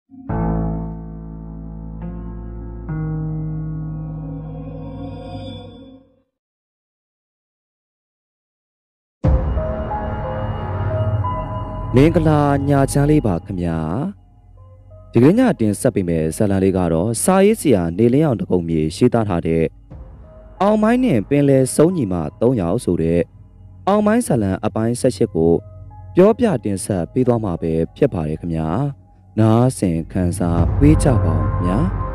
မင်္ဂလာညာချမ်းလေးပါခင်ဗျာဒီကနေ့ညတင်ဆက်ပေးမယ်ဇာတ်လမ်းလေးကတော့စာရေးဆရာနေလင်းအောင်တကုံမြေရေးသားထားတဲ့အောင်မိုင်းနဲ့ပင်လယ်စုံညီမ3ယောက်ဆိုတဲ့အောင်မိုင်းဇာတ်လမ်းအပိုင်း18ကိုပြောပြတင်ဆက်ပေးသွားမှာပဲဖြစ်ပါတယ်ခင်ဗျာနားဆင်ခန်းစားပေးကြပါဦးခင်ဗျာ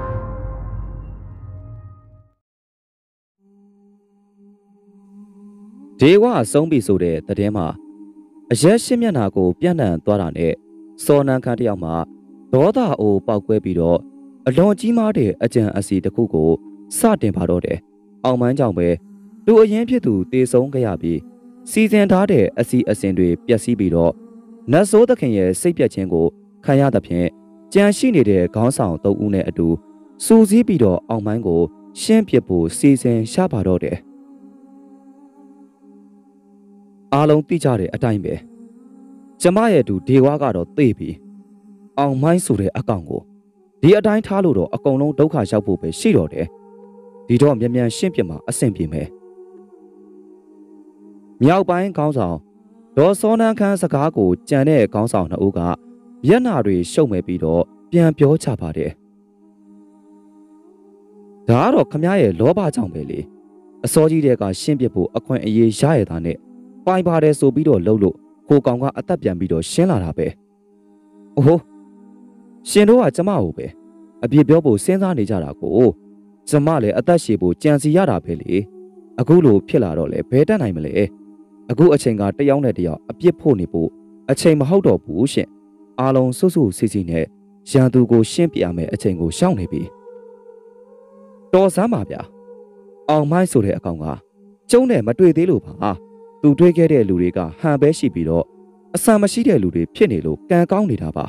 ဒေဝအဆုံးပြီဆိုတဲ့တဲ့မှာအရက်ရှင်းမျက်နှာကိုပြန့်နှံ့သွားတာနဲ့စော်နန်းခန်းတယောက်မှဒေါသအိုပေါက်ကွဲပြီးတော့အလွန်ကြီးမားတဲ့အကြံအစီတစ်ခုကိုစတင်ပါတော့တယ်။အောင်မိုင်းကြောင့်ပဲသူအရင်ဖြစ်သူတေဆုံးခဲ့ရပြီးစီစဉ်ထားတဲ့အစီအစဉ်တွေပျက်စီးပြီးတော့နတ်ဆိုးသခင်ရဲ့စိတ်ပြတ်ခြင်းကိုခံရသဖြင့်ကြံရှိနေတဲ့ခေါင်းဆောင်3ဦးနဲ့အတူစူးစီးပြီးတော့အောင်မိုင်းကိုရှင်းပစ်ဖို့စီစဉ်ရှာပါတော့တယ်။အားလုံးသိကြတဲ့အတိုင်းပဲကျမရဲ့သူဒေဝါကတော့သိပြီအောင်မိုင်းဆိုတဲ့အကောင်ကိုဒီအတိုင်းထားလို့တော့အကုန်လုံးဒုက္ခရောက်ဖို့ပဲရှိတော့တယ်ဒီတော့မြန်မြန်ရှင်းပြမှာအဆင်ပြေမယ်မြောက်ပိုင်းခေါင်းဆောင်ဒေါ်စောနန်းခန်းစကားကိုကြံတဲ့ခေါင်းဆောင်2ဦးကမျက်နှာတွေရှုပ်မဲ့ပြီးတော့ပြန်ပြောချပါတယ်ဒါကတော့ခမရဲ့လောဘကြောင့်ပဲလေအစောကြီးတဲ့ကရှင်းပြဖို့အခွင့်အရေးရရတာနဲ့ပိုင်ပါတယ်ဆိုပြီးတော့လှုပ်လို့ကိုကောင်ကအသက်ပြန်ပြီးတော့ရှင်းလာတာပဲအိုးရှင်တို့ကကျမကိုပဲအပြစ်ပြောဖို့စဉ်းစားနေကြတာကိုကျမလည်းအသက်ရှည်ဖို့ကြံစီရတာပဲလေအခုလိုဖြစ်လာတော့လေဘယ်တတ်နိုင်မလဲအခုအချိန်ကတယောက်နဲ့တယောက်အပြစ်ဖို့နေဖို့အချိန်မဟုတ်တော့ဘူးရှင်အားလုံးစွတ်စွတ်စီစီနဲ့ရန်သူကိုရှင်းပြရမယ်အချိန်ကိုရှောင်နေပြီတော်စမ်းပါဗျာအောင်မိုင်းဆိုတဲ့အကောင်ကကျုံးနဲ့မတွေ့သေးလို့ပါသူတွေးခဲ့တဲ့လူတွေကဟန်ပဲရှိပြီးတော့အဆန်မရှိတဲ့လူတွေဖြစ်နေလို့ကံကောင်းနေတာပါ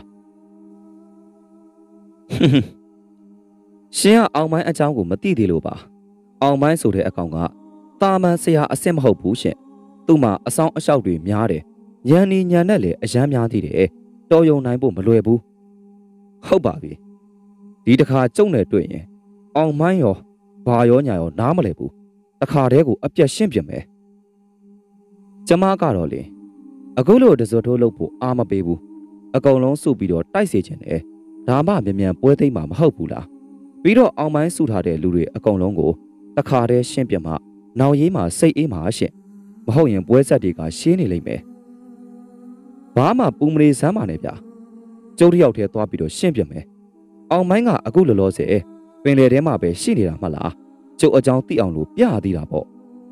ရှင်ကအောင်မိုင်းအကြောင်းကိုမသိသေးလို့ပါအောင်မိုင်းဆိုတဲ့အကောင်ကတာမန်ဆရာအစ်စ်မဟုတ်ဘူးရှင်သူ့မှာအဆောင်အလျှောက်တွေများတယ်ရန်နီညံနဲ့လည်းအရန်များသေးတယ်တော်ယုံနိုင်ဖို့မလွယ်ဘူးဟုတ်ပါပြီဒီတစ်ခါကြုံနဲ့တွေ့ရင်အောင်မိုင်းရောဘာရောညာရောနားမလဲဘူးတစ်ခါတည်းကိုအပြတ်ရှင်းပြမယ်ကျမကတော့လေအခုလိုတစွတ်ထိုးလုပ်ဖို့အားမပေးဘူးအကုန်လုံးစုပြီးတော့တိုက်စေချင်တယ်ဒါမှမြန်မြန်ပွဲသိမ်းမှာမဟုတ်ဘူးလားပြီးတော့အောင်မိုင်းစုထားတဲ့လူတွေအကုန်လုံးကိုတခါတည်းရှင်းပြမှနောက်ရေးမှာစိတ်အေးမှာရှင့်မဟုတ်ရင်ပွဲဆက်တွေကရှင်းနေလိမ့်မယ်ဘာမှပူမလေးစမ်းပါနဲ့ဗျာကျုပ်တယောက်တည်းသွားပြီးတော့ရှင်းပြမယ်အောင်မိုင်းကအခုလောလောဆယ်ပင်လယ်ထဲမှာပဲရှိနေတာမှလားကျုပ်အကြောင်းသိအောင်လို့ပြရသေးတာပေါ့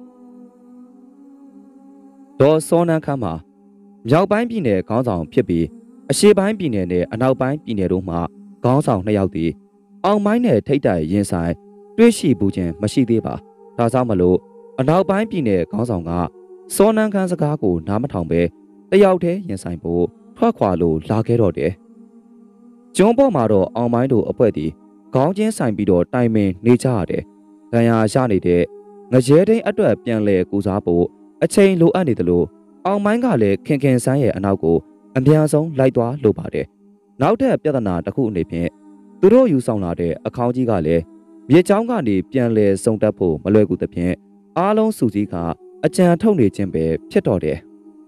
ဒေါ်စောနန်းခမ်းမှာမြောက်ပိုင်းပြည်နယ်ခေါင်းဆောင်ဖြစ်ပြီးအရှေ့ပိုင်းပြည်နယ်နဲ့အနောက်ပိုင်းပြည်နယ်တို့မှခေါင်းဆောင်2ယောက်တည်အောင်မိုင်းနဲ့ထိတ်တိုင်ရင်ဆိုင်တွေ့ရှိဘူးခြင်းမရှိသေးပါဒါကြောင့်မလို့အနောက်ပိုင်းပြည်နယ်ခေါင်းဆောင်ကစောနန်းခမ်းစကားကိုနားမထောင်ပဲတယောက်တည်းရင်ဆိုင်ဖို့ထွက်ခွာလို့လာခဲ့တော့တယ်ကျွန်းပေါ်မှာတော့အောင်မိုင်းတို့အဖွဲ့တည်ခေါင်းချင်းဆိုင်ပြီးတော့တိုင်ပင်နေကြရတယ်ဒဏ်ရာရနေတဲ့ငရဲတိန်အတွက်ပြန်လဲကူစားဖို့အချိန်လိုအပ်နေတယ်လို့အောင်မိုင်းကလည်းခင်ခင်ဆန်းရဲ့အနောက်ကိုအများဆုံးလိုက်သွားလိုပါတယ်နောက်ထပ်ပြဿနာတစ်ခုအနေဖြင့်သူတို့ယူဆောင်လာတဲ့အခေါင်းကြီးကလည်းမြေချောင်းကနေပြန်လဲစုံတက်ဖို့မလွယ်ကူသဖြင့်အားလုံးစုစည်းကအကြံထုတ်နေခြင်းပဲဖြစ်တော့တယ်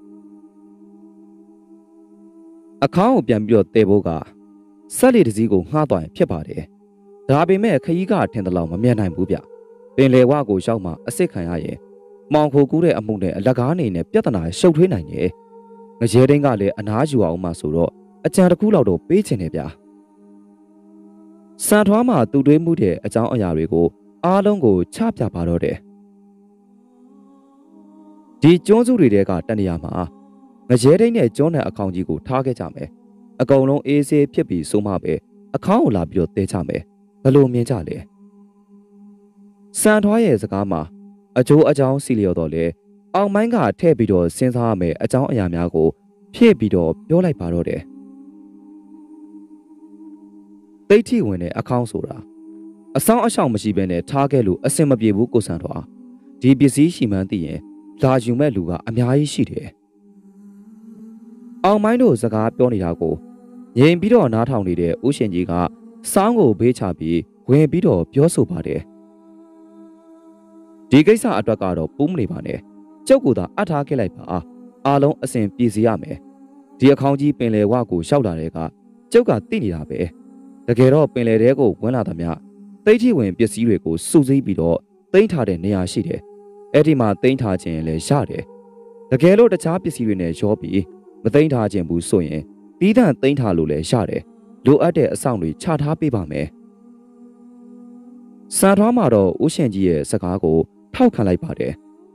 အခေါင်းကိုပြန်ပြီးတော့တဲဖို့ကဆက်လီတစည်းကိုငှားသွားရင်ဖြစ်ပါတယ်ဒါပေမဲ့ခရီးကထင်သလောက်မမြင်နိုင်ဘူးဗျပင်လေဝကိုရောက်မှအစ်စ်ခံရရင်မောင်ခိုကူးတဲ့အမှုနဲ့အလကားနေနဲ့ပြဿနာရှုပ်ထွေးနိုင်ရဲ့ငရဲတိန်ကလည်းအနားယူအောင်မှဆိုတော့အကြံတစ်ခုလောက်တော့ပေးချင်တယ်ဗျာစံထွားမှာသူတွေးမှုတဲ့အကြောင်းအရာတွေကိုအားလုံးကိုချပြပါတော့တယ်ဒီကျွန်းစုတွေတဲကတန်တရာမှာငရဲတိန်နဲ့ကျွန်းတဲ့အခေါင်ကြီးကိုထားခဲ့ကြမယ်အကုန်လုံးအေးဆေးဖြစ်ပြီးဆိုမှပဲအခေါင်ကိုလာပြီးတော့တဲချမယ်ဘယ်လိုမြင်ကြလဲစံထွားရဲ့စကားမှာအကျိုးအကြောင်းစီလျော်တော့လေအောင်မိုင်းကထည့်ပြီးတော့စဉ်းစားရမယ်အကြောင်းအရာများကိုဖြည့်ပြီးတော့ပြောလိုက်ပါတော့တယ်တိတ်ထိဝင်တဲ့အခေါင်းဆိုတာအဆောင်အရှောင်မရှိဘဲနဲ့ထားခဲ့လို့အဆင်မပြေဘူးကိုစံထွားဒီပစ္စည်းရှိမှန်းသိရင်လာယူမဲ့လူကအများကြီးရှိတယ်အောင်မိုင်းတို့စကားပြောနေတာကိုငြိမ်ပြီးတော့နားထောင်နေတဲ့ဦးရှင်ကြီးကစောင်းကိုဘေးချပြီးဝင်ပြီးတော့ပြောဆိုပါတယ်ဒီကိစ္စအတွက်ကတော့ပူးမနေပါနဲ့ကျုပ်ကသာအပ်ထားခဲ့လိုက်ပါအားလုံးအစဉ်ပြည်စီရမယ်ဒီအခေါင်းကြီးပင်လယ်ဝကိုရှောက်လာတဲ့ကကျုပ်ကသိနေတာပဲတကယ်တော့ပင်လယ်ထဲကိုဝင်လာသမျှသိထီဝင်ပစ္စည်းတွေကိုစုစည်းပြီးတော့သိမ်းထားတဲ့နေရာရှိတယ်အဲ့ဒီမှာသိမ်းထားခြင်းလည်းရတယ်တကယ်လို့တခြားပစ္စည်းတွေနဲ့ရောပြီးမသိမ်းထားခြင်းဘူးဆိုရင်တီးတန့်သိမ်းထားလို့လည်းရတယ်လိုအပ်တဲ့အဆောင်တွေချထားပေးပါမယ်စံထွားမှာတော့ဦးရှင်ကြီးရဲ့စကားကိုထောက်ခံလိုက်ပါတယ်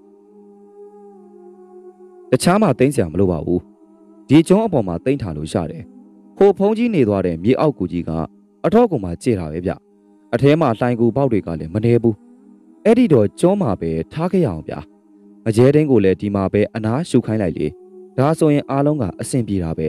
တခြားမှာသိမ်းစရာမလိုပါဘူးဒီကျုံးအပေါ်မှာသိမ်းထားလို့ရတယ်ဟိုဖုံးကြီးနေသွားတဲ့မြေအောက်ကူကြီးကအထောက်ကူမှာကျေတာပဲဗျအထဲမှာလှိုင်ကူပေါက်တွေကလည်းမနေဘူးအဲ့ဒီတော့ကျုံးမှာပဲထားခဲ့ရအောင်ဗျမကျဲတင်းကိုလည်းဒီမှာပဲအနားရှုခိုင်းလိုက်လေဒါဆိုရင်အားလုံးကအဆင်ပြေတာပဲ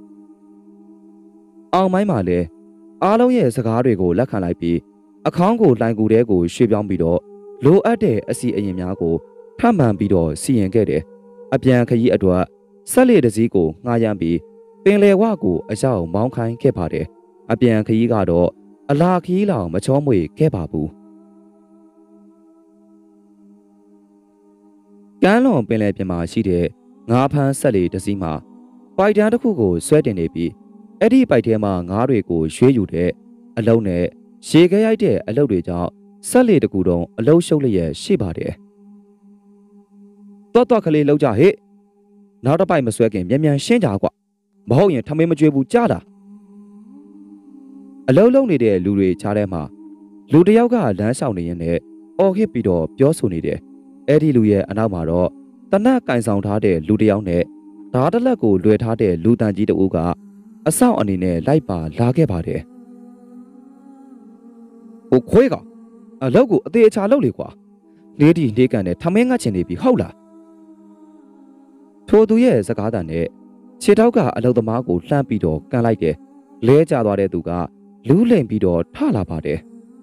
အောင်မိုင်းမှာလည်းအားလုံးရဲ့စကားတွေကိုလက်ခံလိုက်ပြီးအခေါင်းကိုလှိုင်ကူတဲကိုရွှေ့ပြောင်းပြီးတော့လိုအပ်တဲ့အစီအရင်များကိုထပ်မံပြီးတော့စီရင်ခဲ့တယ်အပြန်ခရီးအတွက်ဆက်လက်တစည်းကိုငှားရမ်းပြီးပင်လယ်ဝကိုအရောက်မောင်းခိုင်းခဲ့ပါတယ်အပြန်ခရီးကတော့အလာခရီးလောင်မချောမွေခဲ့ပါဘူးကမ်းလွန်ပင်လယ်ပြင်မှာရှိတဲ့ငါးဖမ်းဆက်လက်တစည်းမှာပိုက်တန်းတစ်ခုကိုဆွဲတင်နေပြီးအဲ့ဒီပိုက်ထဲမှာငါးတွေကိုရွှေ့ယူတဲ့အလုံးနဲ့ရေခဲရိုက်တဲ့အလုပ်တွေကြောင့်ဆက်လက်တကူတုံးအလုံးရှုပ်လျက်ရှိပါတယ်တွတ်ကလေးလောက်ကြဟဲ့နောက်တစ်ပိုက်မဆွဲခင်မြန်ရှင်းကြကွာမဟုတ်ရင်ထမင်းမကြွေးဘူးကြားတာအလုံးလုံးနေတဲ့လူတွေချားထဲမှာလူတယောက်ကလမ်းလျှောက်နေရင်လည်းအော်ဟစ်ပြီးတော့ပြောဆိုနေတယ်အဲ့ဒီလူရဲ့အနောက်မှာတော့တနက်ကင်ဆောင်ထားတဲ့လူတယောက်နဲ့ဓာတ်တလက်ကိုလွယ်ထားတဲ့လူတန်ကြီးတဦးကအဆောင်အနေနဲ့လိုက်ပါလာခဲ့ပါတယ်ဟိုခွေးကအလောက်ကိုအသေးအချာလုပ်လေကွာလေးဒီလေးကန်နဲ့ထမင်းငတ်ချင်နေပြီဟုတ်လားထိုသူရဲ့စကားတန်နဲ့ခြေထောက်ကအလုသမားကိုလှမ်းပြီးတော့ကန်လိုက်တယ်လဲကျသွားတဲ့သူကလူးလိမ်ပြီးတော့ထလာပါတယ်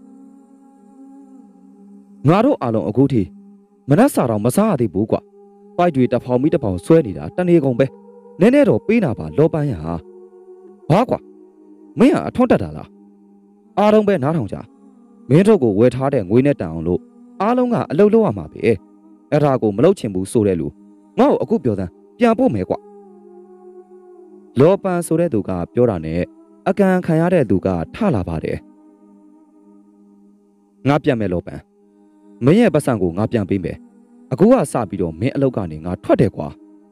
ငါတို့အားလုံးအခုထိမနှက်စာတော့မစားရသေးဘူးကွာပိုက်တွေတဖောင်မိတဖောင်ဆွဲနေတာတနေကုန်ပဲနည်းနည်းတော့ပေးနာပါလောပန်းရဟာဘာကွာမင်းကအထွန်းတက်တာလားအားလုံးပဲနားထောင်ကြမင်းတို့ကိုဝယ်ထားတဲ့ငွေနဲ့တန်အောင်လို့အားလုံးကအလုပ်လုပ်ရမှာပဲအဲ့ဒါကိုမလုပ်ချင်ဘူးဆိုတဲ့လူငါ့ကိုအခုပြောစမ်းပြန်ပို့မယ်ကွလောပန်းဆိုတဲ့သူကပြောတာနဲ့အကန်ခံရတဲ့သူကထလာပါတယ်ငါပြန်မယ်လောပန်းမင်းရဲ့ပတ်စံကိုငါပြန်ပေးမယ်အခုကစပြီးတော့မင်းအလုပ်ကနေငါထွက်တယ်ကွာ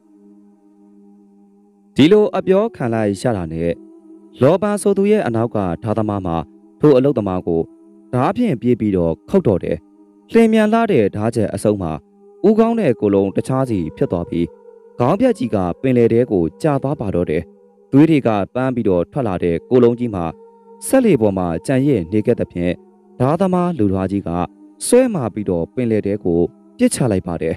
ဒီလိုအပြောခံလိုက်ရတာနဲ့လောပန်းဆိုသူရဲ့အနောက်ကဓာသမားမှာထိုအလုပ်သမားကိုဓာဖြင့်ပြေးပြီးတော့ခုတ်တော်တယ်လျင်မြန်လာတဲ့ဓာချက်အစုံမှာဦးကောင်းတဲ့ကိုလုံးတခြားစီဖြစ်သွားပြီးခေါင်းပြက်ကြီးကပင်လယ်ထဲကိုကျသွားပါတော့တယ်သွေးတွေကပန်းပြီးတော့ထွက်လာတဲ့ကိုလုံးကြီးမှာဆက်လေပေါ်မှာကြံ့ရဲ့နေခဲ့တဲ့ဖြင့်ဓာသမားလူထွားကြီးကဆွဲမာပြီးတော့ပင်လယ်ထဲကိုပြစ်ချလိုက်ပါတယ်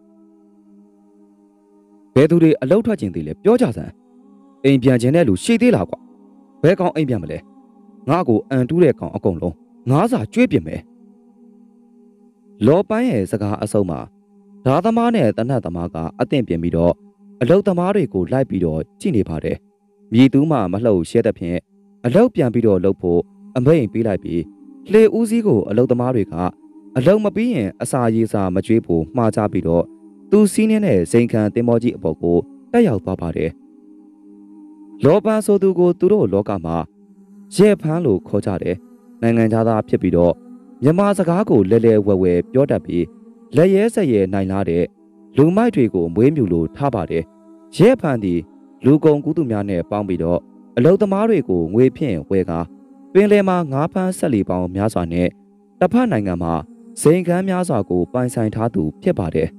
ဘယ်သူတွေအလောက်ထွက်ခြင်းသေးလဲပြောကြစမ်းအိမ်ပြန်ခြင်းတဲ့လူရှိသေးလားကွာဘယ်ကောင်အိမ်ပြန်မလဲငါ့ကိုအန်တူးတဲ့ကောင်အကုန်လုံးငါးစာကျွေးပြင်မယ်လောပန်းရဲ့စကားအစုံမှာဓာသမားနဲ့တနတ်သမားကအသင့်ပြင်ပြီးတော့အလုတ်သမားတွေကိုလိုက်ပြီးတော့ကြည့်နေပါတယ်မြည်သူမှမလှုပ်ရှဲတဲ့ဖြင့်အလုတ်ပြန်ပြီးတော့လှုပ်ဖို့အမိန့်ပေးလိုက်ပြီးလေဦးစီးကိုအလုတ်သမားတွေကအလုတ်မပြီးရင်အစာရေးစာမကျွေးဖို့မှားကြပြီးတော့သူစီးနေတဲ့စိန်ခံတင်မောကြီးအပေါ်ကိုတက်ရောက်သွားပါတယ်လောပန်းဆိုသူကိုသူတို့လောကမှာရဲဖန်းလို့ခေါ်ကြတယ်နိုင်ငံသားဖြစ်ပြီးတော့မြန်မာစကားကိုလဲလဲဝဲဝဲပြောတတ်ပြီးလက်ရဲဆက်ရဲနိုင်လာတဲ့လူမိုက်တွေကိုမွေးမြူလို့ထားပါတယ်ရဲဖန်းသည်လူကုန်ကူးသူများနဲ့ပေါင်းပြီးတော့အလုသမားတွေကိုငွေဖြင့်ဝယ်ကာပင်လယ်မှာငါးဖမ်းဆက်လီပေါင်းများစွာနဲ့တစ်ဖက်နိုင်ငံမှာစိန်ခမ်းများစွာကိုပိုင်ဆိုင်ထားသူဖြစ်ပါတယ်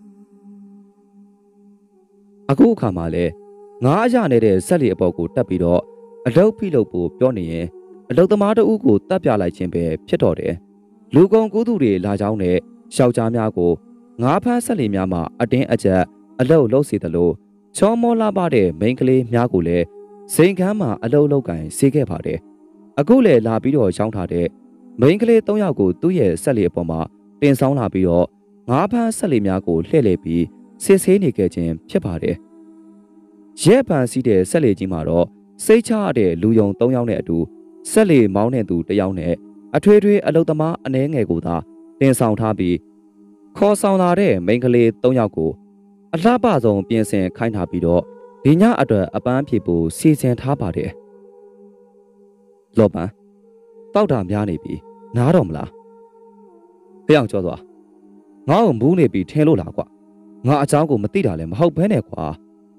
အခုအခါမှာလဲငါးအရနေတဲ့ဆက်လီအပေါ်ကိုတက်ပြီးတော့အလုဖိလုဖို့ပြောနေရင်အလုသမားတဦးကိုတပ်ပြလိုက်ခြင်းပဲဖြစ်တော့တယ်လူကုန်ကူးသူတွေလာကြောင်းနဲ့ယောက်ျားများကိုငါးဖမ်းဆက်လီများမှာအတင်းအကျပ်အလုလုပ်စီသလိုချောမောလာပါတဲ့မိန်းကလေးများကိုလည်းစိန်ခမ်းမှာအလုလောက်ကင်စေခဲ့ပါတယ်အခုလည်းလာပြီးတော့ရောင်းထားတဲ့မိန်းကလေး၃ယောက်ကိုသူ့ရဲ့ဆက်လီအပေါ်မှာတင်ဆောင်လာပြီးတော့ငါးဖမ်းဆက်လီများကိုလှည့်လည်ပြီးစစ်ဆေးနေခဲ့ခြင်းဖြစ်ပါတယ်ရဲပန်စီးတဲ့ဆက်လီကြီးမှာတော့စိတ်ချရတဲ့လူယုံ3ယောက်နဲ့အတူဆက်လေမောင်းတဲ့သူ1ယောက်နဲ့အထွေထွေအလုသမားအနှဲငယ်ကိုသာတင်ဆောင်ထားပြီးခေါ်ဆောင်လာတဲ့မိန်းကလေး3ယောက်ကိုအလှပဆုံးပြင်ဆင်ခိုင်းထားပြီးတော့ဒီညအတွက်အပန်းဖြေဖို့စီစဉ်ထားပါတယ်လောပန်တောက်တာများနေပြီနားတော့မလားဖျောင်းကြောသွားငါ့ကိုမူးနေပြီထင်လို့လားကွာငါအเจ้าကိုမသိတာလည်းမဟုတ်ဘဲနဲ့ကွာ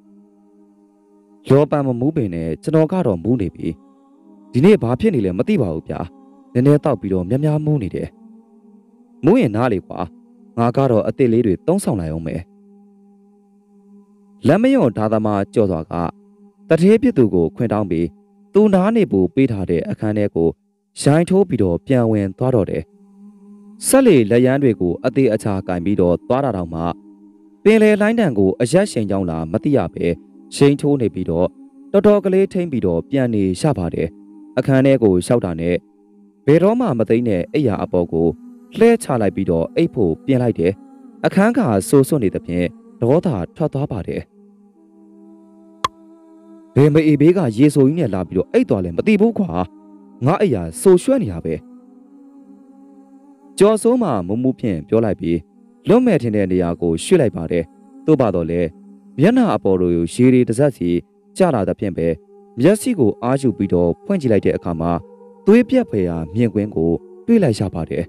လောပန်မမူးပင်နဲ့ကျွန်တော်ကတော့မူးနေပြီဒီနေ့ဘာဖြစ်နေလဲမသိပါဘူးဗျာနည်းနည်းတောက်ပြီးတော့များများမူးနေတယ်မူးရင်နားလေကွာငါကတော့အစ်စ်လေးတွေတုံးဆောင်လိုက်အောင်မယ်လက်မယွန်ဒါသမားကြော့စွာကတထေးပြစ်သူကိုခွင်တောင်းပြီးသူနားနေပူပေးထားတဲ့အခန်းထဲကိုရိုင်းထိုးပြီးတော့ပြန်ဝင်သွားတော့တယ်ဆက်လေလက်ရန်တွေကိုအသေးအချာကင်ပြီးတော့သွားတာတော့မှပင်လေလိုင်းတန်ကိုအရက်ရှင်ကြောင်းလာမသိရပဲရှိန်ထိုးနေပြီးတော့တော်တော်ကလေးထိမ့်ပြီးတော့ပြန်နေရပါတယ်အခန်းထဲကိုရှောက်တာနဲ့ဘယ်တော့မှမသိနဲ့အိယာအပေါ်ကိုလှဲချလိုက်ပြီးတော့အိတ်ဖို့ပြင်လိုက်တယ်အခန်းကဆိုးစွနေသဖြင့်ဒေါသထွက်သွားပါတယ်ဘယ်မအေးဘေးကရေဆိုကြီးနဲ့လာပြီးတော့အိတ်သွားလဲမသိဘူးခွာငါအိယာဆိုရွှဲနေတာပဲကျော်စိုးမှမူမူဖြင့်ပြောလိုက်ပြီးလွတ်မဲ့ထင်တဲ့နေရာကိုရွှေ့လိုက်ပါတယ်သို့ပါတော့လေမျက်နှာအပေါ်တို့ရေတွေတစ်စက်စီကျလာသဖြင့်ပဲမျက်စိကိုအားယူပြီးတော့ဖွင့်ကြည့်လိုက်တဲ့အခါမှာသွေးပြက်ဖွယ်ရာမြင်ကွင်းကိုတွေ့လိုက်ရပါတယ်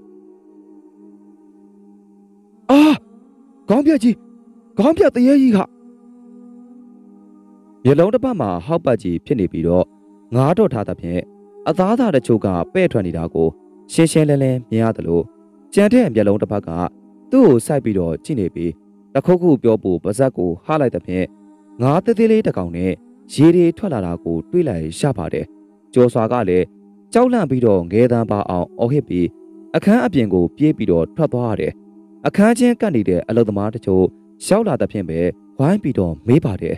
အာခေါင်းပြက်ကြီးခေါင်းပြက်တရေကြီးကမျက်လုံးတစ်ပတ်မှာဟောက်ပတ်ကြီးဖြစ်နေပြီးတော့ငါးတော့ထားသဖြင့်အသားသားတချို့ကပဲ့ထွက်နေတာကိုရှင်းရှင်းလင်းလင်းမြင်ရတယ်လို့ကြံတဲ့မျက်လုံးတစ်ပတ်ကသူ့ကိုစိုက်ပြီးတော့ကြည့်နေပြီးတခုခုပြောဖို့ပါဇက်ကိုဟားလိုက်သဖြင့်ငါးသေးသေးလေးတစ်ကောင်နဲ့ရေတွေထွက်လာတာကိုတွေးလိုက်ရပါတယ်ကျော်စွာကလည်းကြောက်လန့်ပြီးတော့ငဲတန်းပါအောင်အော်ဟစ်ပြီးအခန်းအပြင်ကိုပြေးပြီးတော့ထွက်သွားရတယ်အခန်းချင်းကပ်နေတဲ့အလုသမားတချို့ရောက်လာသဖြင့်ပဲဝိုင်းပြီးတော့မေးပါတယ်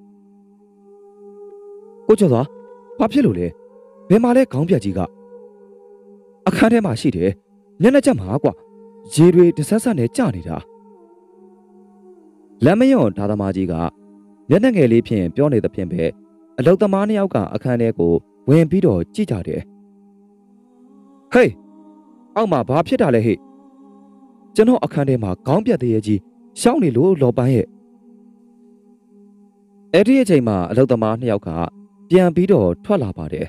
ကိုကျော်စွာဘာဖြစ်လို့လဲဘယ်မှာလဲခေါင်းပြက်ကြီးကအခန်းထဲမှာရှိတယ်မျက်နှာချက်မှာကွာရေတွေတဆက်ဆက်နဲ့ကျနေတာလက်မယွန်ဒါသမားကြီးကမျက်နှာငယ်လေးဖြင့်ပြောနေသဖြင့်ပဲအလုသမားနှစ်ယောက်ကအခန်းထဲကိုဝင်ပြီးတော့ကြည့်ကြတယ်ဟေးအောက်မှာဘာဖြစ်တာလဲဟဲ့ကျွန်တော်အခန်းထဲမှာခေါင်းပြက်သေးရဲ့ကြီးရှောင်းနေလို့လောပန်းရဲ့အဲ့ဒီအချိန်မှာအလုသမားနှစ်ယောက်ကပြန်ပြီးတော့ထွက်လာပါတယ်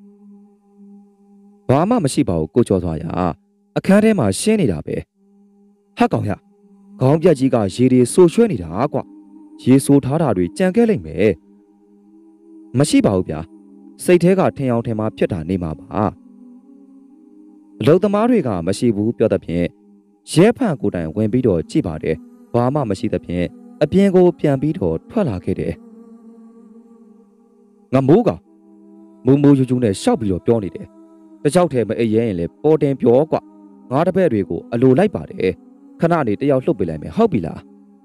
ဘာမှမရှိပါဘူးကိုကျော်စွာရအခန်းထဲမှာရှင်းနေတာပဲဟက်ကောင်ရခေါင်းပြက်ကြီးကရေတွေဆိုရွှဲနေတာကွာရေဆိုထားတာတွေကြံခဲ့လိမ့်မယ်မရှိပါဘူးဗျာစိတ်ထဲကထင်အောင်ထင်မှာဖြစ်တာနေမှာပါအလုသမားတွေကမရှိဘူးပြောတဲ့ဖြင့်ရဲဖန်ကိုတိုင်ဝင်ပြီးတော့ကြည့်ပါတယ်ဘာမှမရှိတဲ့ဖြင့်အပြင်ကိုပြန်ပြီးတော့ထွက်လာခဲ့တယ်ငါမိုးကမူမူယူယူနဲ့ရှောက်ပြီးတော့ပြောနေတယ်တကြောက်ထဲမအိပ်ရဲရင်လေပေါ်တင်ပြောကွာငါတပည့်တွေကိုအလိုလိုက်ပါတယ်ခဏနေတယောက်လှုပ်ပေးလိုက်မယ်ဟုတ်ပြီလား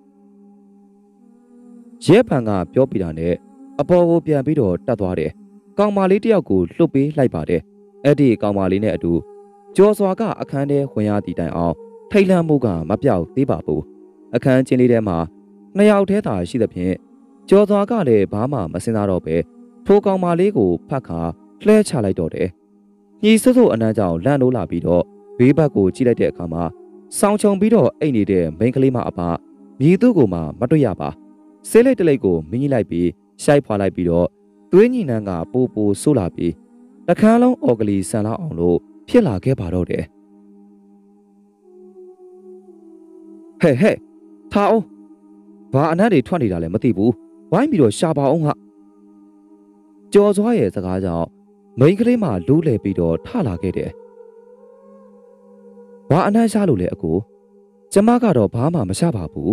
ရဲဖန်ကပြောပြတာနဲ့အပေါ်ကိုပြန်ပြီးတော့တက်သွားတယ်ကောင်မလေးတယောက်ကိုလှုပ်ပေးလိုက်ပါတယ်အဲ့ဒီကောင်မလေးနဲ့အတူကျော်စွာကအခန်းထဲဝင်ရသည့်တိုင်အောင်ထိတ်လန့်မှုကမပြောက်သေးပါဘူးအခန်းချင်းလေးထဲမှာနှစ်ယောက်တည်းသာရှိသဖြင့်ကျော်စွာကလည်းဘာမှမစင်စားတော့ပဲထိုကောင်မလေးကိုဖတ်ခါလှဲချလိုက်တော့တယ်ညီစွတ်စွတ်အနမ်းကြောင်လန့်လို့လာပြီးတော့ဘေးဘက်ကိုကြည့်လိုက်တဲ့အခါမှာစောင်းချုံပြီးတော့အိတ်နေတဲ့မိန်းကလေးမအဖမြည်သူ့ကိုမှမတွေ့ရပါဆေးလိတ်တလိတ်ကိုမင်းကြီးလိုက်ပြီးရှိုက်ဖွာလိုက်ပြီးတော့သွေးညီနှန်းကပိုးပိုးဆိုးလာပြီးတခါလုံးအော်ကလီဆန်လောက်အောင်လို့ဖြစ်လာခဲ့ပါတော့တယ်ဟဲ့ထားအောင်ဘာအနက်တွေထွက်နေတာလဲမသိဘူးဝိုင်းပြီးတော့ရှာပါအောင်ဟာကျော်စွာရဲ့စကားကြောင့်မိန်းကလေးမှလူးလေပြီးတော့ထလာခဲ့တယ်ဘာအနက်ရှာလို့လဲအကိုကျမကတော့ဘာမှမရှာပါဘူး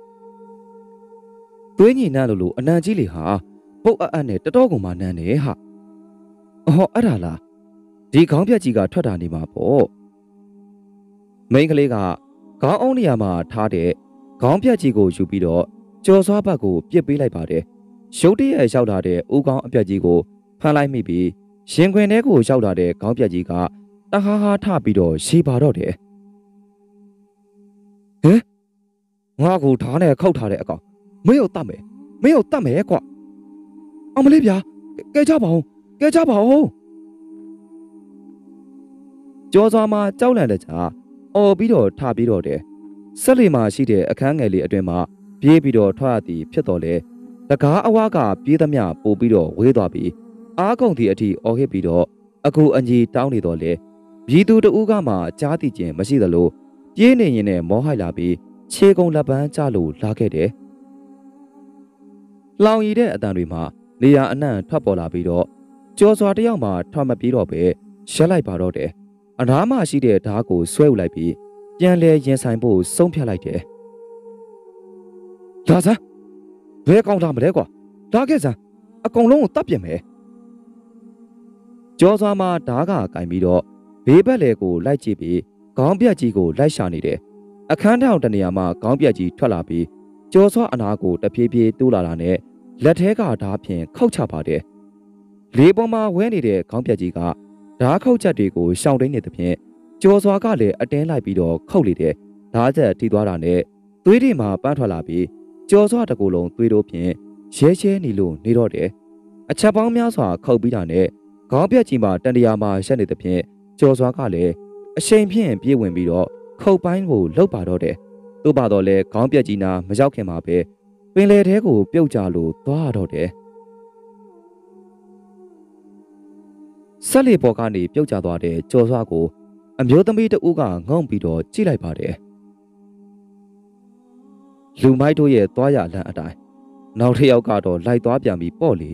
သွေးညီနှန်းလို့အနံကြီးလေဟာပုတ်အပ်နဲ့တတော်ကုန်မှနန်းတယ်ဟာအော်အဲ့ဒါလားဒီခေါင်းပြက်ကြီးကထွက်တာနေမှာပေါ့မိန်းကလေးကခေါင်းအုံးနေရာမှာထားတဲ့ခေါင်းပြက်ကြီးကိုယူပြီးတော့ကျော်စွာဘက်ကိုပြစ်ပေးလိုက်ပါတယ်ရုတ်တရက်ရောက်လာတဲ့ဦးခေါင်းအပြက်ကြီးကိုဖမ်းလိုက်မိပြီးရင်ခွင်ထဲကိုရောက်လာတဲ့ခေါင်းပြက်ကြီးကတဟားဟားထပြီးတော့ရှည်ပါတော့တယ်ဟဲ့ငါ့ကိုဓာတ်နဲ့ခောက်ထားတဲ့အကောင်မင်းကိုတတ်မယ်ကွာအောင်မလေးဗျာကဲကြပါဦးကဲကြပါဦးကျော်စွာမှာကြောက်လန့်တဲ့ကြာအော်ပြီးတော့ထပြီးတော့တယ်ဆက်လီမှာရှိတဲ့အခန်းငယ်လေးအတွင်းမှာပြေးပြီးတော့ထွက်ရသည်ဖြစ်တော်လဲတကားအဝါကပြေးသမျှပို့ပြီးတော့ဝေးသွားပြီးအားကုန်သည့်အထိအော်ဟစ်ပြီးတော့အခုအညီတောင်းနေတော့လေပြည်သူတဦးကမှကြားသိခြင်းမရှိသလိုပြေးနေရင်နဲ့မောဟိုက်လာပြီးခြေကုံလက်ပန်းကျလို့လာခဲ့တယ်။လောင်ရည်တဲ့အတန်တွေမှာနေရာအနှံ့ထွက်ပေါ်လာပြီးတော့ကြော်စွာတယောက်မှထွက်မပြေးတော့ပဲရက်လိုက်ပါတော့တယ်။အနားမှရှိတဲ့ဓာတ်ကိုဆွဲယူလိုက်ပြီးပြန်လဲရင်ဆိုင်ဖို့ဆုံးဖြတ်လိုက်တယ်။လာစမ်းဘယ်ကောင်လာမလဲကွာ။လာခဲ့စမ်းအကုန်လုံးကိုတတ်ပြစ်မယ်။ကြော်စွာမှာဓာတ်ကကင်ပြီးတော့ဘေးဘက်လေကိုလိုက်ကြည့်ပြီးခေါင်းပြက်ကြီးကိုလိုက်ရှာနေတယ်။အခန်းထောင်တနေရာမှာခေါင်းပြက်ကြီးထွက်လာပြီးကျော်စွာအနာကိုတဖြည်းဖြည်းတိုးလာတာနဲ့လက်ထဲကဓာတ်ဖြင့်ခောက်ချပါတယ်။လေပေါ်မှာဝဲနေတဲ့ခေါင်းပြက်ကြီးကဓာတ်ခောက်ချက်တွေကိုရှောင်တိန်နေတဲ့ဖြင့်ကျော်စွာကလည်းအတင်းလိုက်ပြီးတော့ခုတ်လေတဲ့ဓာတ်ချက်ထိသွားတာနဲ့သွေးတွေမှာပန်းထွက်လာပြီးကျော်စွာတကူလုံးသွေးတို့ဖြင့်ရဲနေလို့နေတော့တယ်။အချက်ပေါင်းများစွာခုတ်ပြီးတာနဲ့ခေါင်းပြက်ကြီးမှာတန်တရာမှာရှက်နေတဲ့ဖြင့်ကျော်စွာကလည်းအရှိန်ဖြင့်ပြေးဝင်ပြီးတော့ခုတ်ပိုင်းကိုလှုပ်ပါတော့တယ်။သို့ပါတော့လဲခေါင်းပြက်ကြီးနာမရောက်ခင်မှာပဲပင်လယ်ထဲကိုပြုတ်ကျလို့သွားတော့တယ်။ဆက်လီပေါ်ကနေပြုတ်ကျသွားတဲ့ကျော်စွာကိုအမျိုးသမီးတဦးကငုံပြီးတော့ကြည့်လိုက်ပါတယ်။လူမိုက်တို့ရဲ့သွားရလမ်းအတိုင်းနောက်တစ်ယောက်ကတော့လိုက်သွားပြန်ပြီးပေါ့လေ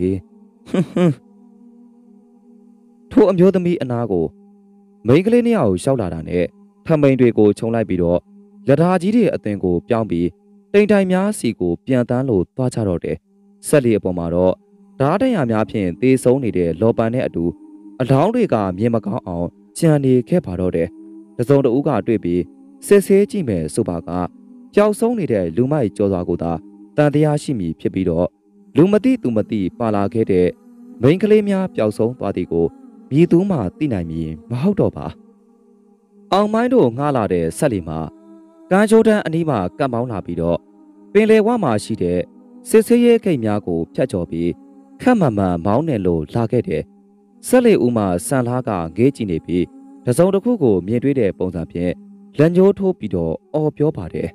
။ထိုအမျိုးသမီးအနာကိုမိန်းကလေးနှစ်ယောက်ရှောက်လာတာနဲ့ထမိန်တွေကိုခြုံလိုက်ပြီးတော့လက်ဓာကြီးတွေအသွင်ကိုပြောင်းပြီးတိမ်တိုင်များစီကိုပြန်တန်းလို့သွားချတော့တယ်။ဆက်လီအပေါ်မှာတော့ဓာတ်တရများဖြင့်သေဆုံးနေတဲ့လော်ပန်နဲ့အတူအလောင်းတွေကမြင်မကောင်းအောင်ကြံနေခဲ့ပါတော့တယ်။တစုံတဦးကတွေ့ပြီးစစ်ဆေးကြည့်မယ်ဆိုပါကပျောက်ဆုံးနေတဲ့လူမိုက်ကြော်စွာကိုသာတန်တရားရှိမည်ဖြစ်ပြီးတော့လူမသိသူမသိပါလာခဲ့တဲ့မိန်းကလေးများပျောက်ဆုံးသွားသည်ကိုမြည်သူမှသိနိုင်မည်မဟုတ်တော့ပါအောင်မိုင်းတို့ငှားလာတဲ့ဆက်လီမှာကမ်းချိုးတန်းအနီးမှာကပ်ပေါင်းလာပြီးတော့ပင်လယ်ဝမှာရှိတဲ့စစ်ဆေးရဲခိတ်များကိုဖျက်ချော်ပြီးခက်မှန်မှန်မောင်းနေလို့လာခဲ့တယ်ဆက်လီဦးမှာဆန်လားကငေးကြည့်နေပြီးတစုံတစ်ခုကိုမြင်တွေ့တဲ့ပုံစံဖြင့်လက်ညှိုးထိုးပြီးတော့အော်ပြောပါတယ်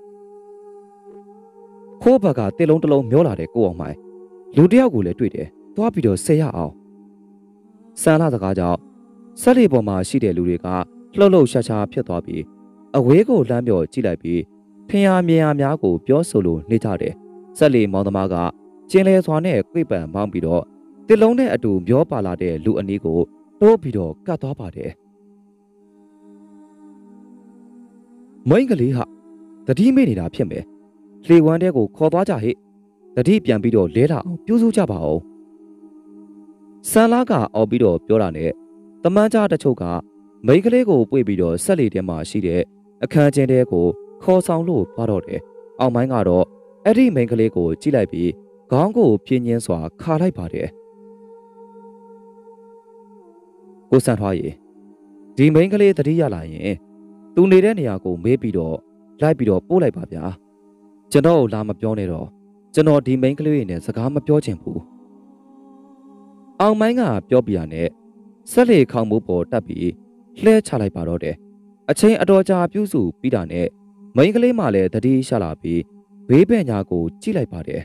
ခိုးဘက်ကတစ်လုံးတစ်လုံးမျောလာတဲ့ကိုအောင်မိုင်းလူတယောက်ကိုလည်းတွေ့တယ်သွားပြီးတော့ဆေးရအောင်ဆန်လာစကားကြောင့်ဆက်လီပေါ်မှာရှိတဲ့လူတွေကလှုပ်လှုပ်ရှားရှားဖြစ်သွားပြီးအဝေးကိုလှမ်းပြောကြည့်လိုက်ပြီးထင်ရမြင်ရများကိုပြောဆိုလို့နေကြတယ်ဆက်လီမောင်သမားကကျင်းလဲစွာနဲ့ကြွေပံမောင်းပြီးတော့တစ်လုံးနဲ့အတူမျောပါလာတဲ့လူအနည်းကိုတိုးပြီးတော့ကတ်သွားပါတယ်မိန်းကလေးဟာတတိမေ့နေတာဖြစ်မယ်လေဝမ်းတဲကိုခေါ်သွားကြဟိတတိပြန်ပြီးတော့လဲလာအောင်ပြုစုကြပါဦးဆန်လာကအော်ပြီးတော့ပြောတာနဲ့တမန်ကြတချို့ကမိန်းကလေးကိုပွေပြီးတော့ဆက်လေထဲမှာရှိတဲ့အခန်းချင်းတဲကိုခေါ်ဆောင်လို့သွားတော့တယ်အောင်မိုင်းကတော့အဲ့ဒီမိန်းကလေးကိုကြည့်လိုက်ပြီးခေါင်းကိုပြင်းညင်းစွာခါလိုက်ပါတယ်ကိုစံထွားရေဒီမိန်းကလေးတတိရလာရင်သူနေတဲ့နေရာကိုမေးပြီးတော့လိုက်ပြီးတော့ပို့လိုက်ပါဗျာကျွန်တော်လာမပြောနဲ့တော့ကျွန်တော်ဒီမိန်းကလေးနဲ့စကားမပြောချင်ဘူးအောင်မိုင်းကပြောပြရနဲ့ဆက်လေခေါင်မိုးပေါ်တက်ပြီးလှဲချလိုက်ပါတော့တယ်အချိန်အတော်ကြာပြုစုပြီးတာနဲ့မိန်းကလေးမှလည်းတတိရှလာပြီးဘေးပညာကိုကြည့်လိုက်ပါတယ်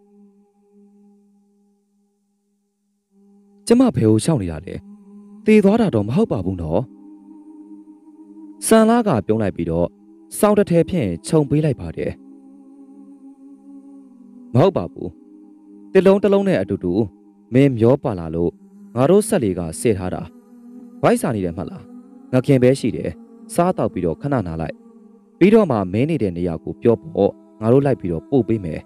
ကျမဘယ်ကိုရှောက်နေတာလဲတည်သွားတာတော့မဟုတ်ပါဘူးနော်ဆန်လာကပြုံးလိုက်ပြီးတော့စောင်းတစ်ထဲဖြင့်ခြုံပေးလိုက်ပါတယ်မဟုတ်ပါဘူးတစ်လုံးတစ်လုံးနဲ့အတူတူမင်းမျောပါလာလို့ငါတို့ဆက်လေးကစေထားတာဗိုက်စာနေတယ်မှတ်လားငါခင်ပဲရှိတယ်စားတော့ပြီးတော့ခဏနာလိုက်ပြီးတော့မှမင်းနေတဲ့နေရာကိုပြောပေါ့ငါတို့လိုက်ပြီးတော့ပို့ပေးမယ်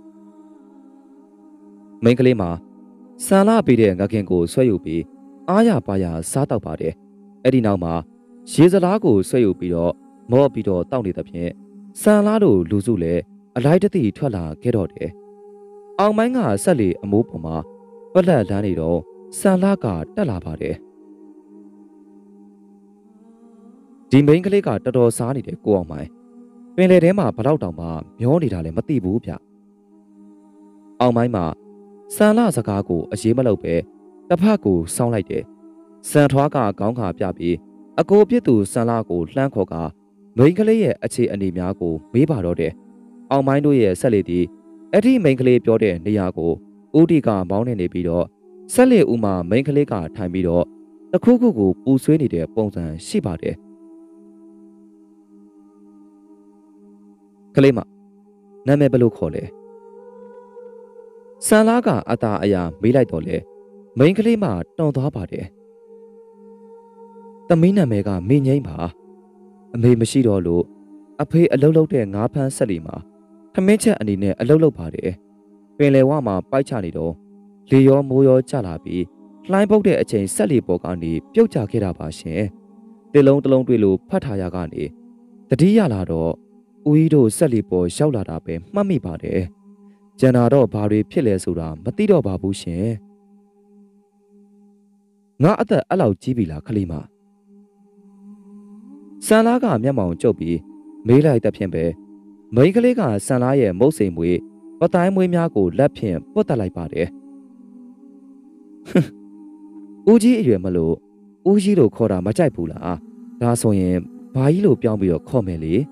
မိန်းကလေးမှာဆန်လာပေးတဲ့ငါခင်ကိုဆွဲယူပြီးအားရပါရစားတော့ပါတယ်အဲ့ဒီနောက်မှာရေစလားကိုဆွဲယူပြီးတော့မော့ပြီးတော့တောက်နေတဲ့ဖြင့်ဆန်လာတို့လူစုလည်းအလိုက်တသိထွက်လာခဲ့တော့တယ်အောင်မိုင်းကဆက်လေအမိုးပေါ်မှာပလက်လန်းနေတော့ဆန်လာကတက်လာပါတယ်ဒီမိန်းကလေးကတော်တော်စားနေတယ်ကိုအောင်မိုင်းပင်လယ်ထဲမှာဘလောက်တောင်မှမျောနေတာလည်းမသိဘူးဗျအောင်မိုင်းမှာဆန်လာစကားကိုအရေးမလုပ်ပဲတစ်ဖက်ကိုစောင်းလိုက်တယ်စံထွားကခေါင်းခါပြပြီးအကိုပြစ်သူဆန်လာကိုလှမ်းခေါ်ကမိန်းကလေးရဲ့အခြေအနေများကိုမေးပါတော့တယ်အောင်မိုင်းတို့ရဲ့ဆက်လေသည်အဲ့ဒီမိန်းကလေးပြောတဲ့နေရာကိုဦးတီကမောင်းနေပြီးတော့ဆက်လေဦးမှာမိန်းကလေးကထိုင်ပြီးတော့တစ်ခုခုကိုပူဆွေးနေတဲ့ပုံစံရှိပါတယ်ကလေးမနာမည်ဘယ်လိုခေါ်လဲဆန်လာကအသာအယာမေးလိုက်တော့လေမိန်းကလေးမှတွန်သွားပါတယ်သမီးနာမည်ကမင်းငိမ့်ပါအမေမရှိတော့လို့အဖေအလုတ်လုတ်တဲ့ငါးဖမ်းဆက်လီမှာထမင်းချက်အနေနဲ့အလုတ်လုတ်ပါတယ်ပင်လယ်ဝမှာပိုက်ချနေတော့လေရောမိုးရောကျလာပြီးလှိုင်းပုတ်တဲ့အချိန်ဆက်လီပေါ်ကနေပြုတ်ကျခဲ့တာပါရှင်တစ်လုံးတစ်လုံးတွေ့လို့ဖတ်ထားရကနေတတိယလာတော့ဦးကြီးတို့ဆက်လီပေါ်ရောက်လာတာပဲမှတ်မိပါတယ်ကျန်တာတော့ဘာတွေဖြစ်လဲဆိုတာမသိတော့ပါဘူးရှင်ငါအသက်အဲ့လောက်ကြီးပြီလားခလေးမဆန်လာကမျက်မှောင်ကျုပ်ပြီးမေးလိုက်တဲ့ဖြင့်ပဲမိန်းကလေးကဆန်လာရဲ့မုတ်စိမ်မွေးပတိုင်းမွေးများကိုလက်ဖြင့်ပုတ်တက်လိုက်ပါတယ်ဦးကြီးအရွယ်မလို့ဦးကြီးလို့ခေါ်တာမကြိုက်ဘူးလားဒါဆိုရင်ဘာကြီးလို့ပြောင်းပြီးတော့ခေါ်မယ်လေ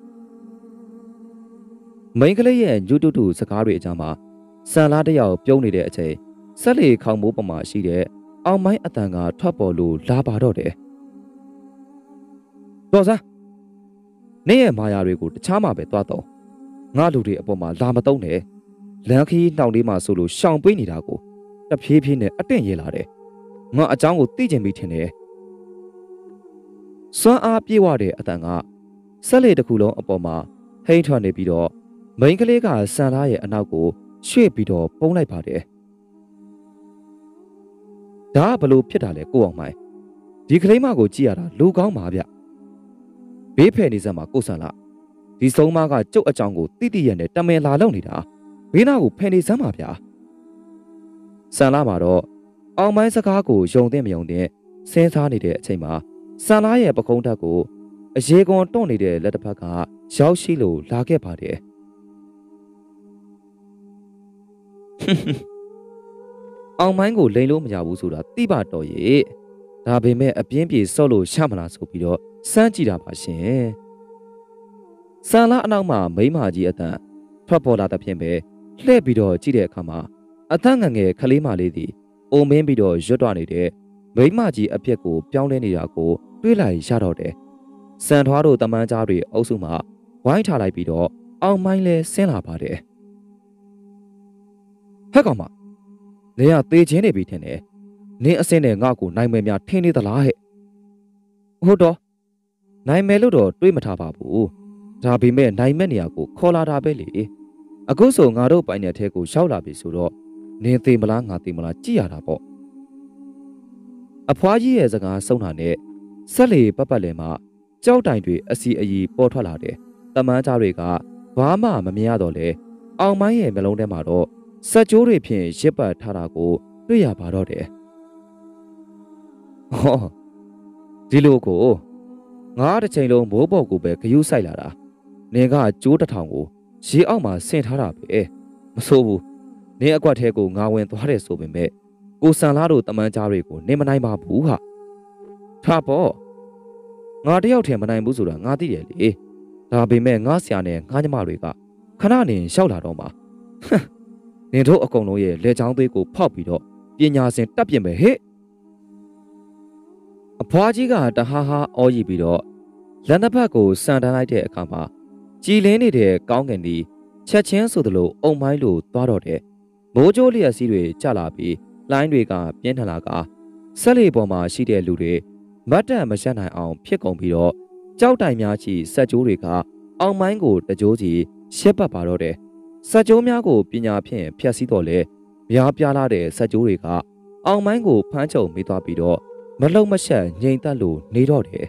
မိန်းကလေးရဲ့ညူတူတူစကားတွေအကြောင်းမှာဆန်လာတယောက်ပြုံးနေတဲ့အချိန်ဆက်လေခေါင်မိုးပမာရှိတဲ့အောင်မိုင်းအတန်ကထွက်ပေါ်လို့လာပါတော့တယ်တော်စမ်းနေရဲ့မာယာတွေကိုတခြားမှပဲသွားတော့ငါလူတွေအပေါ်မှာလာမတုံးနဲ့လမ်းခီးနှောင်လေးမှဆိုလို့ရှောင်ပေးနေတာကိုတဖြည်းဖြည်းနဲ့အတင့်ရဲလာတယ်ငါအကြောင်းကိုသိကျင်ပြီးထင်တယ်စွမ်းအားပြေဝတဲ့အတန်ကဆက်လေတစ်ခုလုံးအပေါ်မှာဟိန်းထွက်နေပြီးတော့မိန်းကလေးကဆန်လာရဲ့အနောက်ကိုရွှေ့ပြီးတော့ပုံးလိုက်ပါတယ်ဒါကဘလို့ဖြစ်တာလဲကိုအောင်မိုင်းဒီကလေးမကိုကြည့်ရတာလူကောင်းပါဗျဘေးဖယ်နေစမ်းမှာကိုဆန်လာဒီဆုံးမကကျုပ်အကြောင်းကိုတိတိရနဲ့တမင်လာလောက်နေတာဘေးနာကိုဖယ်နေစမ်းပါဗျာဆန်လာမှာတော့အောင်မိုင်းစကားကိုယုံတဲ့မယုံတဲ့စဉ်းစားနေတဲ့အချိန်မှာဆန်လာရဲ့ပကုံးဓာတ်ကိုအရေကွန်တွန့်နေတဲ့လက်တစ်ဖက်ကရောက်ရှိလို့လာခဲ့ပါတယ်အောင်မိုင်းကိုလိန်လို့မရဘူးဆိုတာသိပါတော့ရဲ့ဒါပေမဲ့အပြင်းပြေဆော့လို့ရမလားဆိုပြီးတော့စမ်းကြည့်တာပါရှင်ဆန်လာအနောက်မှာမိမကြီးအတန်ထွက်ပေါ်လာတဲ့ဖြင့်ပဲလှည့်ပြီးတော့ကြည့်တဲ့အခါမှာအသက်ငယ်ငယ်ကလေးမလေးသည်အိုမင်းပြီးတော့ရွတ်တွနေတဲ့မိမကြီးအပြက်ကိုပြောင်းလဲနေတာကိုတွေးလိုက်ရတော့တယ်စံထွားတို့တမန်ကြားတွေအုပ်စုမှဝိုင်းထားလိုက်ပြီးတော့အောင်မိုင်းလဲဆင်းလာပါတယ်ဟဲ့ကောင်မနေရသေးချင်းနေပြီထင်တယ်နင်းအစင်းနဲ့ငါ့ကိုနိုင်မယ်များထင်းနေသလားဟဲ့ဟုတ်တော့နိုင်မယ်လို့တော့တွေးမထားပါဘူးဒါပေမဲ့နိုင်မဲ့နေရာကိုခေါ်လာတာပဲလေအခုဆိုငါတို့ပိုင်တဲ့ထဲကိုရောက်လာပြီဆိုတော့နင်းသေးမလားငါသေးမလားကြည့်ရတာပေါ့အဖွားကြီးရဲ့စကားဆုံးတာနဲ့ဆက်လေပတ်ပတ်လည်မှာကြောက်တိုင်တွေအစီအီပေါ်ထွက်လာတယ်တမန်ကြားတွေကဘာမှမမြင်ရတော့လေအောင်မိုင်းရဲ့မျက်လုံးထဲမှာတော့စက်ကြိုးတွေဖြင့်ရစ်ပတ်ထားတာကိုတွေ့ရပါတော့တယ်ဟောဒီလိုကိုငါတစ်ချိန်လုံးမိုးပေါ်ကိုပဲဂယုဆိုင်လာတာနင်ကကြိုးတစ်ထောင်ကိုရေအောက်မှာဆင်ထားတာပဲမဆိုးဘူးနင်အကွက်ထဲကိုငါဝင်သွားတယ်ဆိုပေမဲ့ကိုဆန်လာတို့တမန်ကြားတွေကိုနင်မနိုင်ပါဘူးဟာထားပေါ့ငါတယောက်ထင်မနိုင်ဘူးဆိုတာငါသိတယ်လေဒါပေမဲ့ငါဆရာနဲ့ငါညီမတွေကခဏနေရောက်လာတော့မှာနင်တို့အကုန်လုံးရဲ့လက်ချောင်းသွေးကိုဖောက်ပြီးတော့ပညာရှင်တက်ပြင်ပဲဟဲ့အဖွားကြီးကတဟားဟားအော်ရီပြီးတော့လမ်းတစ်ဖက်ကိုစံတန်းလိုက်တဲ့အခါမှာကြည်လင်းနေတဲ့ကောင်းကင်ဒီချက်ချင်းဆိုသလိုအုံမိုင်းလိုသွားတော့တဲ့မိုးကြိုးလျက်စီးတွေကျလာပြီးလိုင်းတွေကပြင်းထန်လာကဆက်လေပေါ်မှာရှိတဲ့လူတွေမတ်တက်မရှက်နိုင်အောင်ဖြစ်ကုန်ပြီးတော့ကြောက်တိုင်များချီစက်ကြိုးတွေကအောင်မိုင်းကိုတကြိုးစီရှက်ပတ်ပါတော့တယ်စက်ကြိုးများကိုပညာဖြင့်ဖျက်ဆီးတော့လေများပြားလာတဲ့စက်ကြိုးတွေကအောင်မိုင်းကိုဖမ်းချုပ်မိသွားပြီးတော့မလုံမရှက်ငြိမ်သက်လို့နေတော့တယ်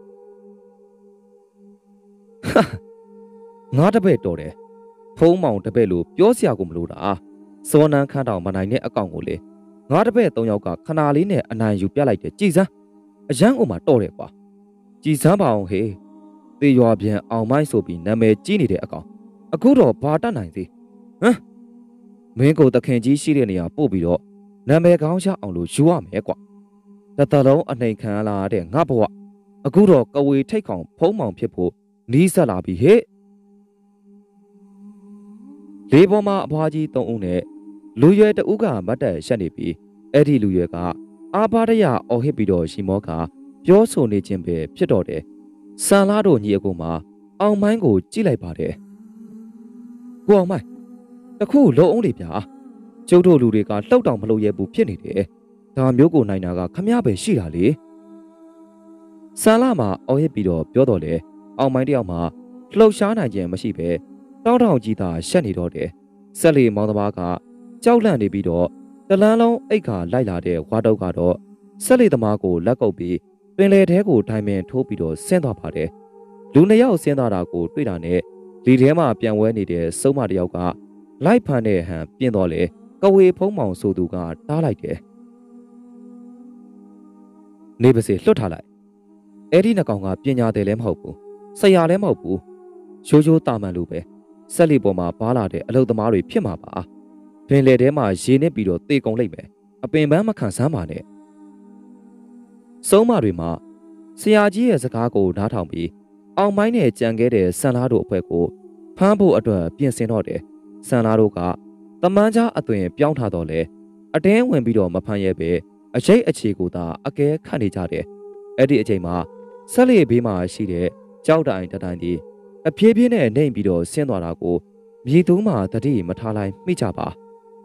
ငါတပည့်တော်တယ်ဖုံးမောင်တပည့်လို့ပြောစရာကိုမလိုတာစောနန်းခန်းတောင်မနိုင်တဲ့အကောင်ကိုလေငါတပည့်၃ယောက်ကခနာလေးနဲ့အနိုင်ယူပြလိုက်တယ်ကြည်စမ်းအရန်အိုမှာတော့တယ်ကွာကြည်စမ်းပါအောင်ဟေးသေရွာပြန်အောင်မိုင်းဆိုပြီးနာမည်ကြီးနေတဲ့အကောင်အခုတော့ဘာတတ်နိုင်သေးဟမ်မင်းကိုတခင်ကြီးရှိတဲ့နေရာပို့ပြီးတော့နာမည်ကောင်းရအောင်လို့ယူရမယ်ကွာတလုံးအနှိမ်ခံလာတဲ့ငါဘဝအခုတော့ကဝေထိတ်ခေါင်ဖုံးမောင်ဖြစ်ဖို့နီးစပ်လာပြီဟဲ့လေးပေါ်မှာအဖွားကြီး3ဦးနဲ့လူရွယ်တဦးကမတ်တက်ရှက်နေပြီးအဲ့ဒီလူရွယ်ကအာဘာဒရအော်ဟစ်ပြီးတော့ရှီမောကပြောဆိုနေခြင်းပဲဖြစ်တော့တယ်ဆန်လာတို့ညီအကိုမှာအောင်မိုင်းကိုကြည့်လိုက်ပါတယ်ကိုအောင်မိုင်းတခုလုံးအောင်လေဗျာကျုပ်တို့လူတွေကလှုပ်တောင်မလှုပ်ရဲဘူးဖြစ်နေတယ်ဒါမျိုးကိုနိုင်တာကခမရပဲရှိတာလေဆန်လာမှာအော်ဟစ်ပြီးတော့ပြောတော့လေအောင်မိုင်းတယောက်မှာလှုပ်ရှားနိုင်ခြင်းမရှိပဲတောင်းတောင်ကြီးသာရှက်နေတော့တယ်ဆက်လီမောင်သမားကကြောက်လန့်နေပြီးတော့တလန်းလုံးအိတ်ခါလိုက်လာတဲ့ဝါတုတ်ကတော့ဆက်လီသမားကိုလက်ကုပ်ပြီးပင်လယ်ထဲကိုဒိုင်မင်ထိုးပြီးတော့ဆင်းသွားပါတယ်လူနှစ်ယောက်ဆင်းသွားတာကိုတွေ့တာနဲ့လီထဲမှာပြန်ဝဲနေတဲ့စုံမတယောက်ကလိုက်ဖန်တဲ့ဟန်ပြင်းတော့လေကဝေဖုံးမောင်ဆိုသူကတားလိုက်တယ်နေပါစေလွတ်ထားလိုက်အဲ့ဒီနှကောင်ကပညာတယ်လည်းမဟုတ်ဘူးဆရာလည်းမဟုတ်ဘူးရိုးရိုးတာမန်လိုပဲဆက်လီပေါ်မှာပါလာတဲ့အလုတ်သမားတွေဖြစ်မှာပါပင်လယ်ထဲမှာရေနစ်ပြီးတော့တေကုန်လိုက်မယ်အပင်ပန်းမခံစမ်းပါနဲ့စုံမတွေမှာဆရာကြီးရဲ့စကားကိုနားထောင်ပြီးအောင်မိုင်းနဲ့ကြံခဲ့တဲ့ဆန်လားတို့အဖွဲ့ကိုဖမ်းဖို့အတွက်ပြင်ဆင်တော့တယ်ဆန်လားတို့ကတမန်ကြားအသွင်ပြောင်းထားတော့လေအတင်းဝင်ပြီးတော့မဖမ်းရဲပဲအချိတ်အခြေကိုသာအကဲခတ်နေကြတယ်အဲ့ဒီအချိန်မှာဆက်လီဘေးမှာရှိတဲ့ကြောက်တိုင်တိုင်ဒီအပြေးပြေးနဲ့နှိမ်ပြီးတော့ဆင်းသွားတာကိုမြေသူမှတတိမထားလိုက်မိကြပါ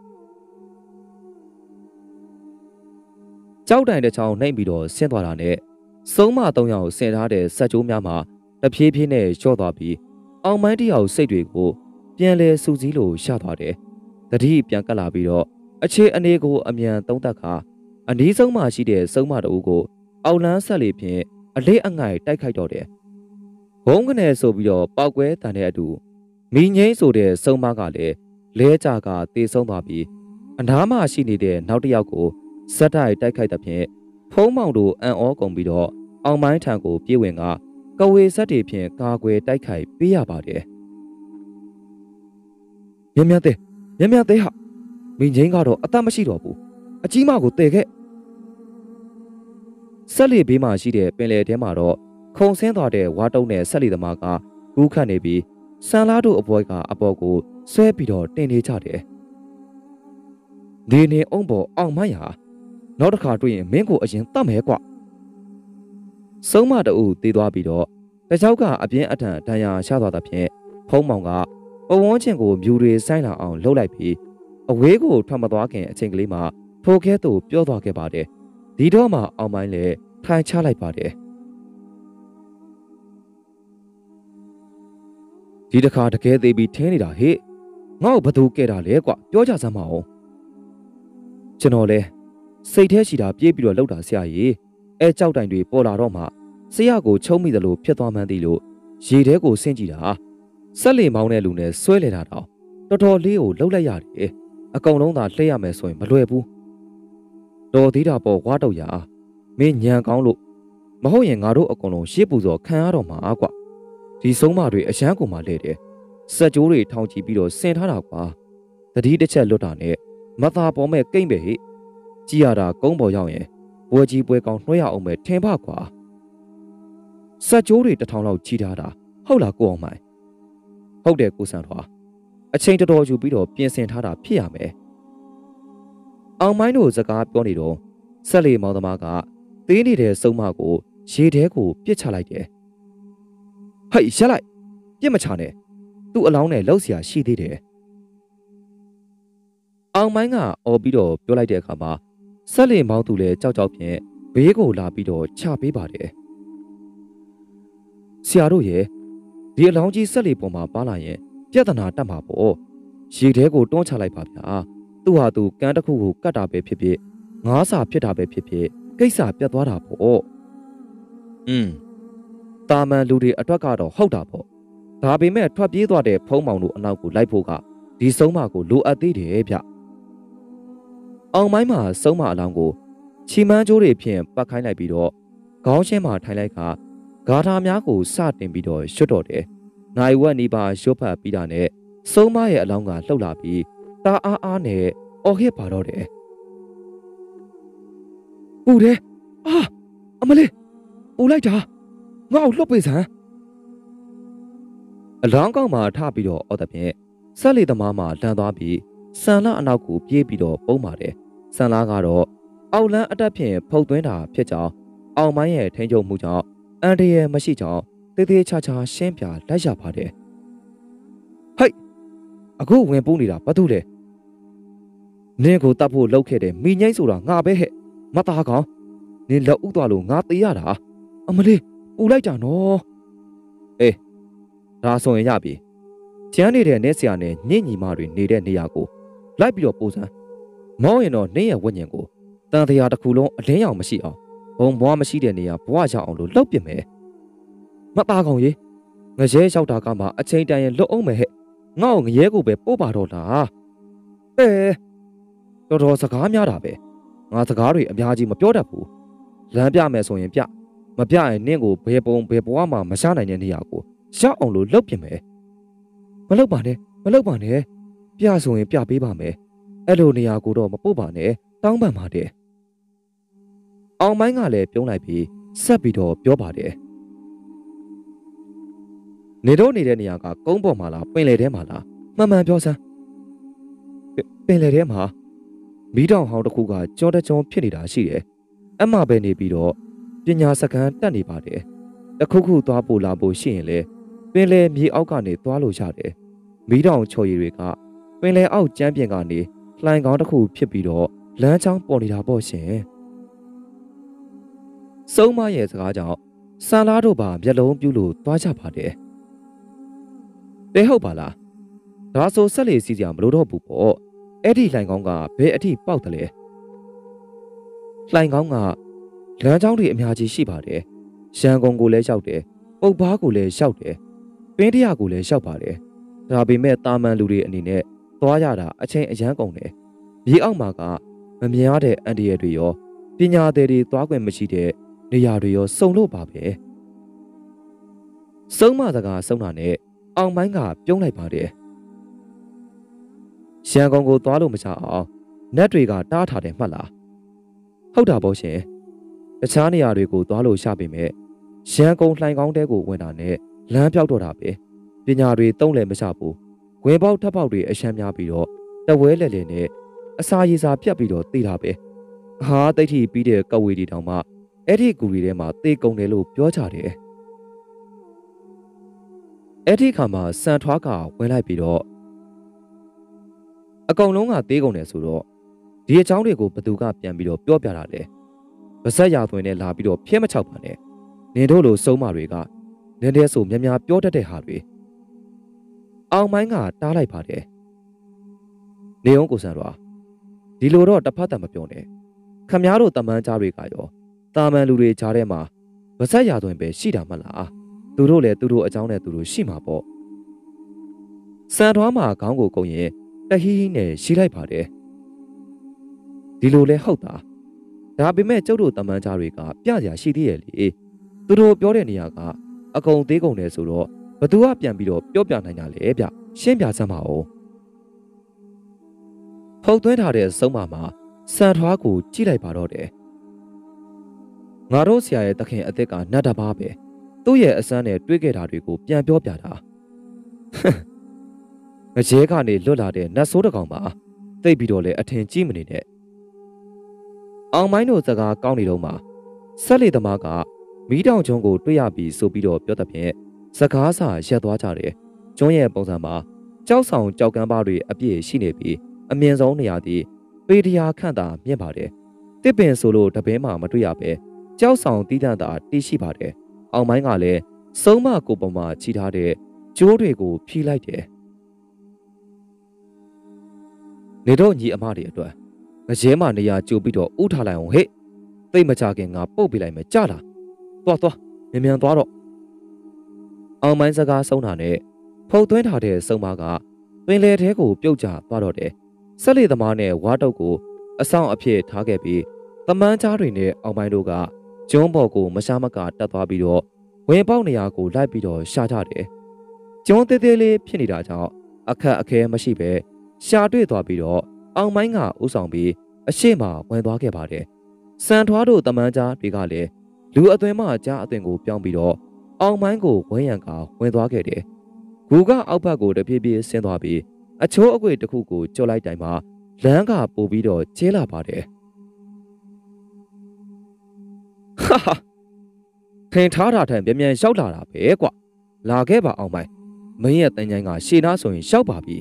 ကြောက်တိုင်တစ်ချောင်းနှိမ်ပြီးတော့ဆင်းသွားတာနဲ့စုံမ3ယောက်ဆင်ထားတဲ့ဆက်ကြိုးများမှာတဖြည်းဖြည်းနဲ့လျှော့သွားပြီးအောင်မိုင်းတယောက်စိတ်တွေကိုပြန်လဲစူးစီးလို့ရှသွားတယ်တတိပြန်ကပ်လာပြီးတော့အခြေအနေကိုအမြန်သုံးသပ်ခါအနည်းဆုံးမှရှိတဲ့စုံမတအုပ်ကိုအောက်လန်းဆက်လေဖြင့်အလေးအငိုက်တိုက်ခိုက်တော့တယ်ဘုံကနေဆိုပြီးတော့ပောက်ကွဲတန်တဲ့အတူမိငိမ့်ဆိုတဲ့စုံမကလည်းလဲကြကတေဆုံးသွားပြီးအနားမှရှိနေတဲ့နောက်တစ်ယောက်ကိုဇက်တိုက်တိုက်ခိုက်တဲ့ဖြင့်ဖုံးမောင်တို့အံ့ဩကုန်ပြီးတော့အောင်မိုင်းထံကိုပြေးဝင်ကကဝေဇက်တွေဖြင့်ကာကွယ်တိုက်ခိုက်ပေးရပါတယ်မြမြတဲ့ဟာမိငိမ့်ကတော့အသက်မရှိတော့ဘူးအကြီးမကိုတည်ခဲ့ဆက်လီဘေးမှာရှိတဲ့ပင်လယ်ထဲမှာတော့ခုံဆင်းသွားတဲ့ဝါတုံးနဲ့ဆက်လီသမားကကူးခတ်နေပြီးဆန်လားတို့အပွဲကအပေါ်ကိုဆွဲပြီးတော့တင်နေကြတယ်ဒီနေအောင်ပေါ်အောင်မိုင်းဟာနောက်တစ်ခါတွေ့ရင်မင်းကိုအရင်တတ်မယ်ကွစုံမတူတည်သွားပြီးတော့တကြောက်ကအပြင်းအထန်ဒဏ်ရာရသွားတာဖြင့်ဖုံးမောင်ကပဝန်းကျင်ကိုမြူတွေဆိုင်လာအောင်လှုပ်လိုက်ပြီးအဝေးကိုထွက်မသွားခင်အချိန်ကလေးမှာထိုကဲ့သို့ပြောသွားခဲ့ပါတယ်ဒီတော့မှအောင်မိုင်းလည်းထိုင်ချလိုက်ပါတယ်ဒီတစ်ခါတကယ်သေးပြီးထင်းနေတာဟေ့ငါ့ကိုဘသူကဲတာလဲကွပြောကြစမ်းမအောင်ကျွန်တော်လဲစိတ်แท้ရှိတာပြေးပြီးတော့လှုပ်တာဆရာကြီးအဲကြောက်တိုင်တွေပေါ်လာတော့မှဆရာကိုချုံမိသလိုဖြစ်သွားမှန်းသိလို့ရေထဲကိုဆင်းကြည့်တာဆက်လီမောင်းတဲ့လူနဲ့ဆွဲလဲတာတော့တော်တော်လေးကိုလှုပ်လိုက်ရတယ်အကောင်လုံးသာလှည့်ရမယ်ဆိုရင်မလွယ်ဘူးတော်သေးတာပေါ်ဝါတော့ရမင်းညံကောင်းလို့မဟုတ်ရင်ငါတို့အကောင်လုံးရှေ့ပူစော်ခံရတော့မှာကွာဒီဆုံးမတွေအရန်ကုန်မှလဲတယ်စက်ကြိုးတွေထောင်ချီပြီးတော့ဆင်ထားတာကွာတတိတစ်ချက်လွတ်တာနဲ့မသာပေါ်မဲ့ကိမ့်ပဲဟိကြည်ရတာကုန်းပေါ်ရောက်ရင်ပွဲကြီးပွဲကောင်းနှွှဲရအောင်ပဲထင်ပါကွာစက်ကြိုးတွေ1000လောက်ကြီးထားတာဟုတ်လားကိုအောင်မိုင်ဟုတ်တယ်ကိုစံထွားအချိန်တော်တော်ယူပြီးတော့ပြင်ဆင်ထားတာဖြစ်ရမယ်အောင်မိုင်းတို့စကားပြောနေတော့ဆက်လီမောင်သမားကသေးနေတဲ့စုံမကိုရေထဲကိုပြစ်ချလိုက်တယ်ဟဲ့ရက်လိုက်ပြစ်မချနဲ့သူ့အလောင်းနဲ့လှုပ်เสียရှိသေးတယ်အောင်မိုင်းကအော်ပြီးတော့ပြောလိုက်တဲ့အခါမှာဆက်လီမောင်သူလည်းကြောက်ဖြင့်ဘေးကိုလာပြီးတော့ချပေးပါတယ်ဆရာတို့ရဲ့ဒီအလောင်းကြီးဆက်လီပေါ်မှာပါလာရင်ပြဿနာတက်မှာပေါ့ရေထဲကိုတွန်းချလိုက်ပါဗျာသူ့ဟာသူကန်းတစ်ခုကိုကတ်တာပဲဖြစ်ဖြစ်ငါးစာဖြစ်တာပဲဖြစ်ဖြစ်ကိစ္စပြတ်သွားတာပေါ့တာမန်လူတွေအတွက်ကတော့ဟုတ်တာပေါ့ဒါပေမဲ့ထွက်ပြေးသွားတဲ့ဖုံးမောင်တို့အနောက်ကိုလိုက်ဖို့ကဒီဆုံးမကိုလိုအပ်သေးတယ်ဗျအောင်မိုင်းမှာဆုံးမအလောင်းကိုချီမန်းကြိုးတွေဖြင့်ပတ်ခိုင်းလိုက်ပြီးတော့ခေါင်းရှင်းမှာထိုင်လိုက်ကဂါထာများကိုစတင်ပြီးတော့ရွတ်တော့တယ်နိုင်ဝက်နီးပါးရွတ်ဖတ်ပြီးတာနဲ့ဆုံးမရဲ့အလောင်းကလှုပ်လာပြီးတာအားအားနဲ့အော်ခဲ့ပါတော့တယ်ပူတယ်အာအမလေးပူလိုက်တာငါ့ကိုလှုပ်ပေးစမ်းအလောင်းကောင်းမှာထပြီးတော့အော်တဲ့ဖြင့်ဆက်လေသမားမှာလန်သွားပြီးဆန်လာအနောက်ကိုပြေးပြီးတော့ပုံပါတယ်ဆန်လာကတော့အောက်လန်းအတက်ဖြင့်ဖုတ်သွင်းတာဖြစ်ကြောင်းအောင်မိုင်းရဲ့ထိန်းချုပ်မှုကြောင့်အန်တရယ်မရှိကြောင်းတေးသေးချာချာရှင်းပြလိုက်ရပါတယ်ဟိတ်အခုဝင်ပူးနေတာဘာတူလဲနင်းကိုတတ်ဖို့လှုပ်ခဲ့တယ်မိငိမ့်ဆိုတာငါပဲဟဲ့မသားကောင်နင်းလက်ဥသွားလို့ငါတေးရတာအမလေးပူလိုက်ကြနော်အေးဒါဆိုရင်ရပြီကျန်းနေတဲ့နေဆရာနဲ့ညင်ညီမတွေနေတဲ့နေရာကိုလိုက်ပြီးတော့ပို့စမ်းမောင်းရင်တော့နင်းရဲ့ဝိညာဉ်ကိုတန်တရားတစ်ခုလုံးအလင်းရောင်မရှိအောင်ဘုံဘွားမရှိတဲ့နေရာဘွားရောက်အောင်လို့လှုပ်ပြမယ်မသားကောင်ကြီးငရဲရောက်တာကမှအချိန်တန်ရင်လွတ်အောင်မယ်ဟဲ့ငါ့ကိုငရဲကိုပဲပို့ပါတော့လားတော်တော်စကားများတာပဲငါစကားတွေအများကြီးမပြောတတ်ဘူးလမ်းပြမယ်ဆိုရင်ပြမပြရင်နင့်ကိုဘယ်ပုံဘယ်ဘွားမှမရှာနိုင်တဲ့နေရာကိုရောက်အောင်လို့လှုပ်ပြမယ်မလှုပ်ပါနဲ့ပြဆိုရင်ပြပေးပါမယ်အဲ့လိုနေရာကိုတော့မပို့ပါနဲ့တောင်းပန်ပါတယ်အောင်မိုင်းကလည်းပြုံးလိုက်ပြီးဆက်ပြီးတော့ပြောပါတယ်နေတော့နေတဲ့နေရာကကုန်းပေါ်မှာလားပင်လယ်ထဲမှာလားမှန်မှန်ပြောစမ်းပင်လယ်ထဲမှာမီးတောင်ဟောင်းတစ်ခုကကြောတကြောဖြစ်နေတာရှိတယ်အမှပဲနေပြီးတော့ပညာစခန်းတက်နေပါတယ်တခုခုသွားပို့လာဖို့ရှိရင်လေပင်လယ်မြေအောက်ကနေသွားလို့ရတယ်မီးတောင်ချော်ရည်တွေကပင်လယ်အောက်ကျမ်းပြင်ကနေလှိုင်ကောင်းတစ်ခုဖြစ်ပြီးတော့လမ်းချောင်းပေါ်နေတာပေါ့ရှင်စုံမရဲ့စကားကြောင့်ဆန်လာတို့ပါမျက်လုံးပြူးလို့သွားကြပါတယ်တဲဟုတ်ပါလားဒါဆိုဆက်လေစီးစရာမလိုတော့ဘူးပေါ့အဲ့ဒီလှိုင်ကောင်းကဘယ်အထိပေါက်တယ်လဲလှိုင်ကောင်းကလမ်းကြောင်းတွေအများကြီးရှိပါတယ်ရန်ကုန်ကိုလည်းရောက်တယ်ပုပ်ဘားကိုလည်းရောက်တယ်ပင်းတရကိုလည်းရောက်ပါတယ်ဒါပေမဲ့တာမန်လူတွေအနေနဲ့သွားရတာအချိန်အရန်ကုန်တယ်မြေအောက်မှာကမမြင်ရတဲ့အန်ဒီရတွေရောပညာသည်တွေသွားခွင့်မရှိတဲ့နေရာတွေရောစုံလို့ပါပဲစုံမစကားစုံတာနဲ့အောင်မိုင်းကပြုံးလိုက်ပါတယ်ရန်ကုန်ကိုသွားလို့မချအောင်နတ်တွေကတားထားတယ်မှတ်လားဟုတ်တာပေါ့ရှင်တခြားနေရာတွေကိုသွားလို့ရှာပေမဲ့ရန်ကုန်လှိုင်ကောင်းတဲကိုဝင်တာနဲ့လမ်းပြောက်တော့တာပဲပညာတွေတုံးလည်းမချဘူးဝင်ပေါက်ထပ်ပေါက်တွေအရှမ်းများပြီးတော့တဝဲလဲလဲနဲ့အစာရည်စာပြတ်ပြီးတော့တေးတာပဲဟာတိတ်ထီပြီးတဲ့ကဝေးတီတောင်မှအဲ့ဒီကူရီထဲမှာတေးကုန်တယ်လို့ပြောကြတယ်အဲ့ဒီခါမှာစံထွားကဝင်လိုက်ပြီးတော့အကောင်လုံးကတေးကုန်တယ်ဆိုတော့ဒီအကြောင်းတွေကိုဘသူကပြန်ပြီးတော့ပြောပြတာလေဗစက်ရသွင်းနဲ့လာပြီးတော့ဖျဲမချောက်ပါနဲ့နင်တို့လိုစုံမတွေကနည်းနည်းဆိုများများပြောတတ်တဲ့ဟာတွေအောင်မိုင်းကတားလိုက်ပါတယ်နေအောင်ကိုစံတော်ဒီလိုတော့တစ်ဖက်တံမပြောနဲ့ခမားတို့တမန်ကြားတွေကရောတာမန်လူတွေကြားထဲမှာဗစက်ရသွင်းပဲရှိတာမလားသူတို့လည်းသူတို့အကြောင်းနဲ့သူတို့ရှိမှာပေါ့စံထွားမှာခေါင်းကိုကုံရင်တဟီးဟီးနဲ့ရှိလိုက်ပါတယ်ဒီလိုလဲဟုတ်တာဒါပေမဲ့ကျုပ်တို့တမန်ကြားတွေကပြစရာရှိသေးရဲ့လေသူတို့ပြောတဲ့နေရာကအကုန်သေးကုန်တယ်ဆိုတော့ဘသူကပြန်ပြီးတော့ပြောပြနိုင်ကြလေဗျရှင်းပြစမ်းပါဦးဖုတ်သွင်းထားတဲ့စုံမမှာစံထွားကိုကြည့်လိုက်ပါတော့တယ်ငါတို့ဆရာရဲ့တခင်အသက်ကနတ်တပါးပဲသူ့ရဲ့အစမ်းနဲ့တွေးခဲ့တာတွေကိုပြန်ပြောပြတာငရဲကနေလွတ်လာတဲ့နတ်ဆိုးတကောင်ပါသိပ်ပြီးတော့လည်းအထင်ကြီးမနေနဲ့အောင်မိုင်းတို့စကားကောင်းနေတော့မှဆက်လေသမားကမီးတောင်ကျွန်းကိုတွေ့ရပြီးဆိုပြီးတော့ပြောတဲ့ဖြင့်စကားစာရက်သွားကြတယ်ကျွန်းရဲ့ပုံစံမှာကြောက်ဆောင်ကြောက်ကမ်းပါးတွေအပြည့်ရှိနေပြီးအမြင့်ဆုံးနေရာသည် ပေတရာခန့်သာမြင့်ပါတယ်တစ်ပင်ဆိုလို့တပင်းမှမတွေ့ရပဲကြောက်ဆောင်တီးတန့်သာတီးရှိပါတယ်အောင်မိုင်းကလည်းစုံမကိုပေါ်မှာချီထားတဲ့ကျိုးတွေကိုဖြီးလိုက်တယ်နေတော့ညီအမတွေအတွက်ငရဲမနေရာကြိုပြီးတော့ဥထားလိုက်အောင်ဟဲ့သိမချခင်ငါပုတ်ပြလိုက်မယ်ကြားလားသွားမြန်သွားတော့အောင်မိုင်းစကားဆုံးတာနဲ့ဖုတ်သွင်းထားတဲ့စုံမကပင်လယ်ထဲကိုပြုတ်ကျသွားတော့တယ်ဆက်လေသမားနဲ့ဝါတုတ်ကိုအဆောင်အဖြစ်ထားခဲ့ပြီးသမန်းကြားတွေနဲ့အောင်မိုင်းတို့ကကျွန်းပေါ်ကိုမရှားမကတက်သွားပြီးတော့ဝင်ပေါက်နေရာကိုလိုက်ပြီးတော့ရှာကြတယ်ကျွန်းသေးသေးလေးဖြစ်နေတာကြောင့်အခက်အခဲမရှိပဲရှာတွေ့သွားပြီးတော့အောင်မိုင်းကဥဆောင်ပြီးအရှိမဝင်သွားခဲ့ပါတယ်စံထွားတို့တမန်ကြားတွေကလည်းလူအသွင်မှကြားအသွင်ကိုပြောင်းပြီးတော့အောင်မိုင်းကိုဝန်းရံကဝင်သွားခဲ့တယ်ဂူကအောက်ဘက်ကိုတဖြည်းဖြည်းဆင်းသွားပြီးအချိုးအကွေတစ်ခုကိုကြော်လိုက်တိုင်မှာလမ်းကပို့ပြီးတော့ကျဲလာပါတယ်ဟာဟာထင်ထားတာထက်မြန်ရောက်လာတာပဲကွာလာခဲ့ပါအောင်မိုင်းမင်းရဲ့တန်ချိုင်းကရှေ့နားဆိုရင်ရောက်ပါပြီ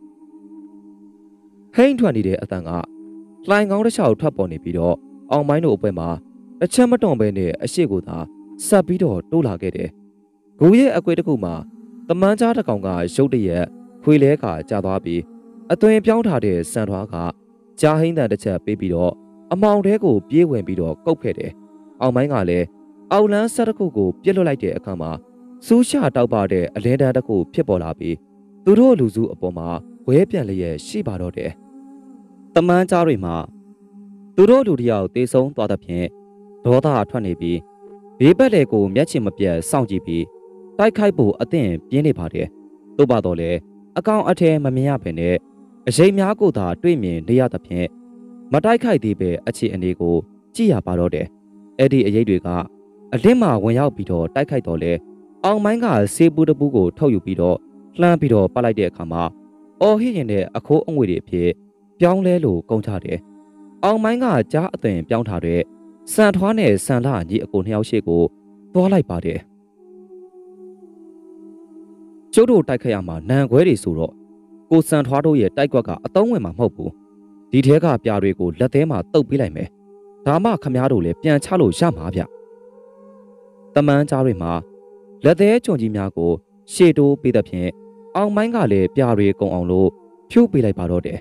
ဟိန်းထွက်နေတဲ့အတန်ကလှိုင်ကောင်းတစ်ချောက်ထွက်ပေါ်နေပြီးတော့အောင်မိုင်းတို့အပွဲမှာတစ်ချက်မတွန့်ပဲနဲ့အရှိကိုသာဆက်ပြီးတော့တိုးလာခဲ့တယ်ဂူရဲ့အကွေတစ်ခုမှာတမန်ကြားတစ်ကောင်ကရုတ်တရက်ခွေလဲကကြာသွားပြီးအသွင်ပြောင်းထားတဲ့စံထွားကကြားဟိန်းတန်တစ်ချက်ပေးပြီးတော့အမောင်တဲကိုပြေးဝင်ပြီးတော့ကုတ်ခဲ့တယ်အောင်မိုင်းကလည်းအောက်လန်းဆက်တစ်ခုကိုပြစ်လွတ်လိုက်တဲ့အခါမှာစူးရှတောက်ပတဲ့အလင်းတန်းတစ်ခုဖြစ်ပေါ်လာပြီးသူတို့လူစုအပေါ်မှာဝဲပြန်လျက်ရှိပါတော့တယ်တမန်ကြားတွေမှာသူတို့လူတယောက်တေဆုံးသွားသဖြင့်ဒေါသထွက်နေပြီးဘေးဘက်လေကိုမျက်ခြေမပြတ်စောင့်ကြည့်ပြီးတိုက်ခိုက်ဖို့အသင့်ပြင်းနေပါတယ်သို့ပါတော့လေအကောင်အထည်မမြင်ရဘဲနဲ့အရေးများကိုသာတွေ့မြင်နေရသဖြင့်မတိုက်ခိုက်သေးပဲအခြေအနေကိုကြည့်ရပါတော့တယ်အဲ့ဒီအရေးတွေကအလင်းမှာဝင်ရောက်ပြီးတော့တိုက်ခိုက်တော့လေအောင်မိုင်းကစေပူတပူကိုထုတ်ယူပြီးတော့လှမ်းပြီးတော့ပတ်လိုက်တဲ့အခါမှာအော်ဟစ်ရင်တဲ့အခိုးအငွေတွေအဖြစ်ပြောင်းလဲလို့ကုန်ချတယ်အောင်မိုင်းကကြားအသွင်ပြောင်းထားတဲ့စံထွားနဲ့စံလာကြီးအကိုနှစ်ယောက်ရှိကိုသွားလိုက်ပါတယ်ကျုပ်တို့တိုက်ခတ်ရမှာနံခွဲတွေဆိုတော့ကိုစံထွားတို့ရဲ့တိုက်ကွက်ကအတုံးဝင်မှာမဟုတ်ဘူးဒီထဲကပြာတွေကိုလက်သေးမှာတုပ်ပေးလိုက်မယ်ဒါမှခမားတို့လည်းပြန်ချလို့ရမှာဗျတမန်ကြားတွေမှာလက်သေးကြုံကြီးများကိုရှေ့တိုးပေးတဲ့ဖြင့်အောင်မိုင်းကလည်းပြာတွေကုံအောင်လို့ဖြိုးပေးလိုက်ပါတော့တယ်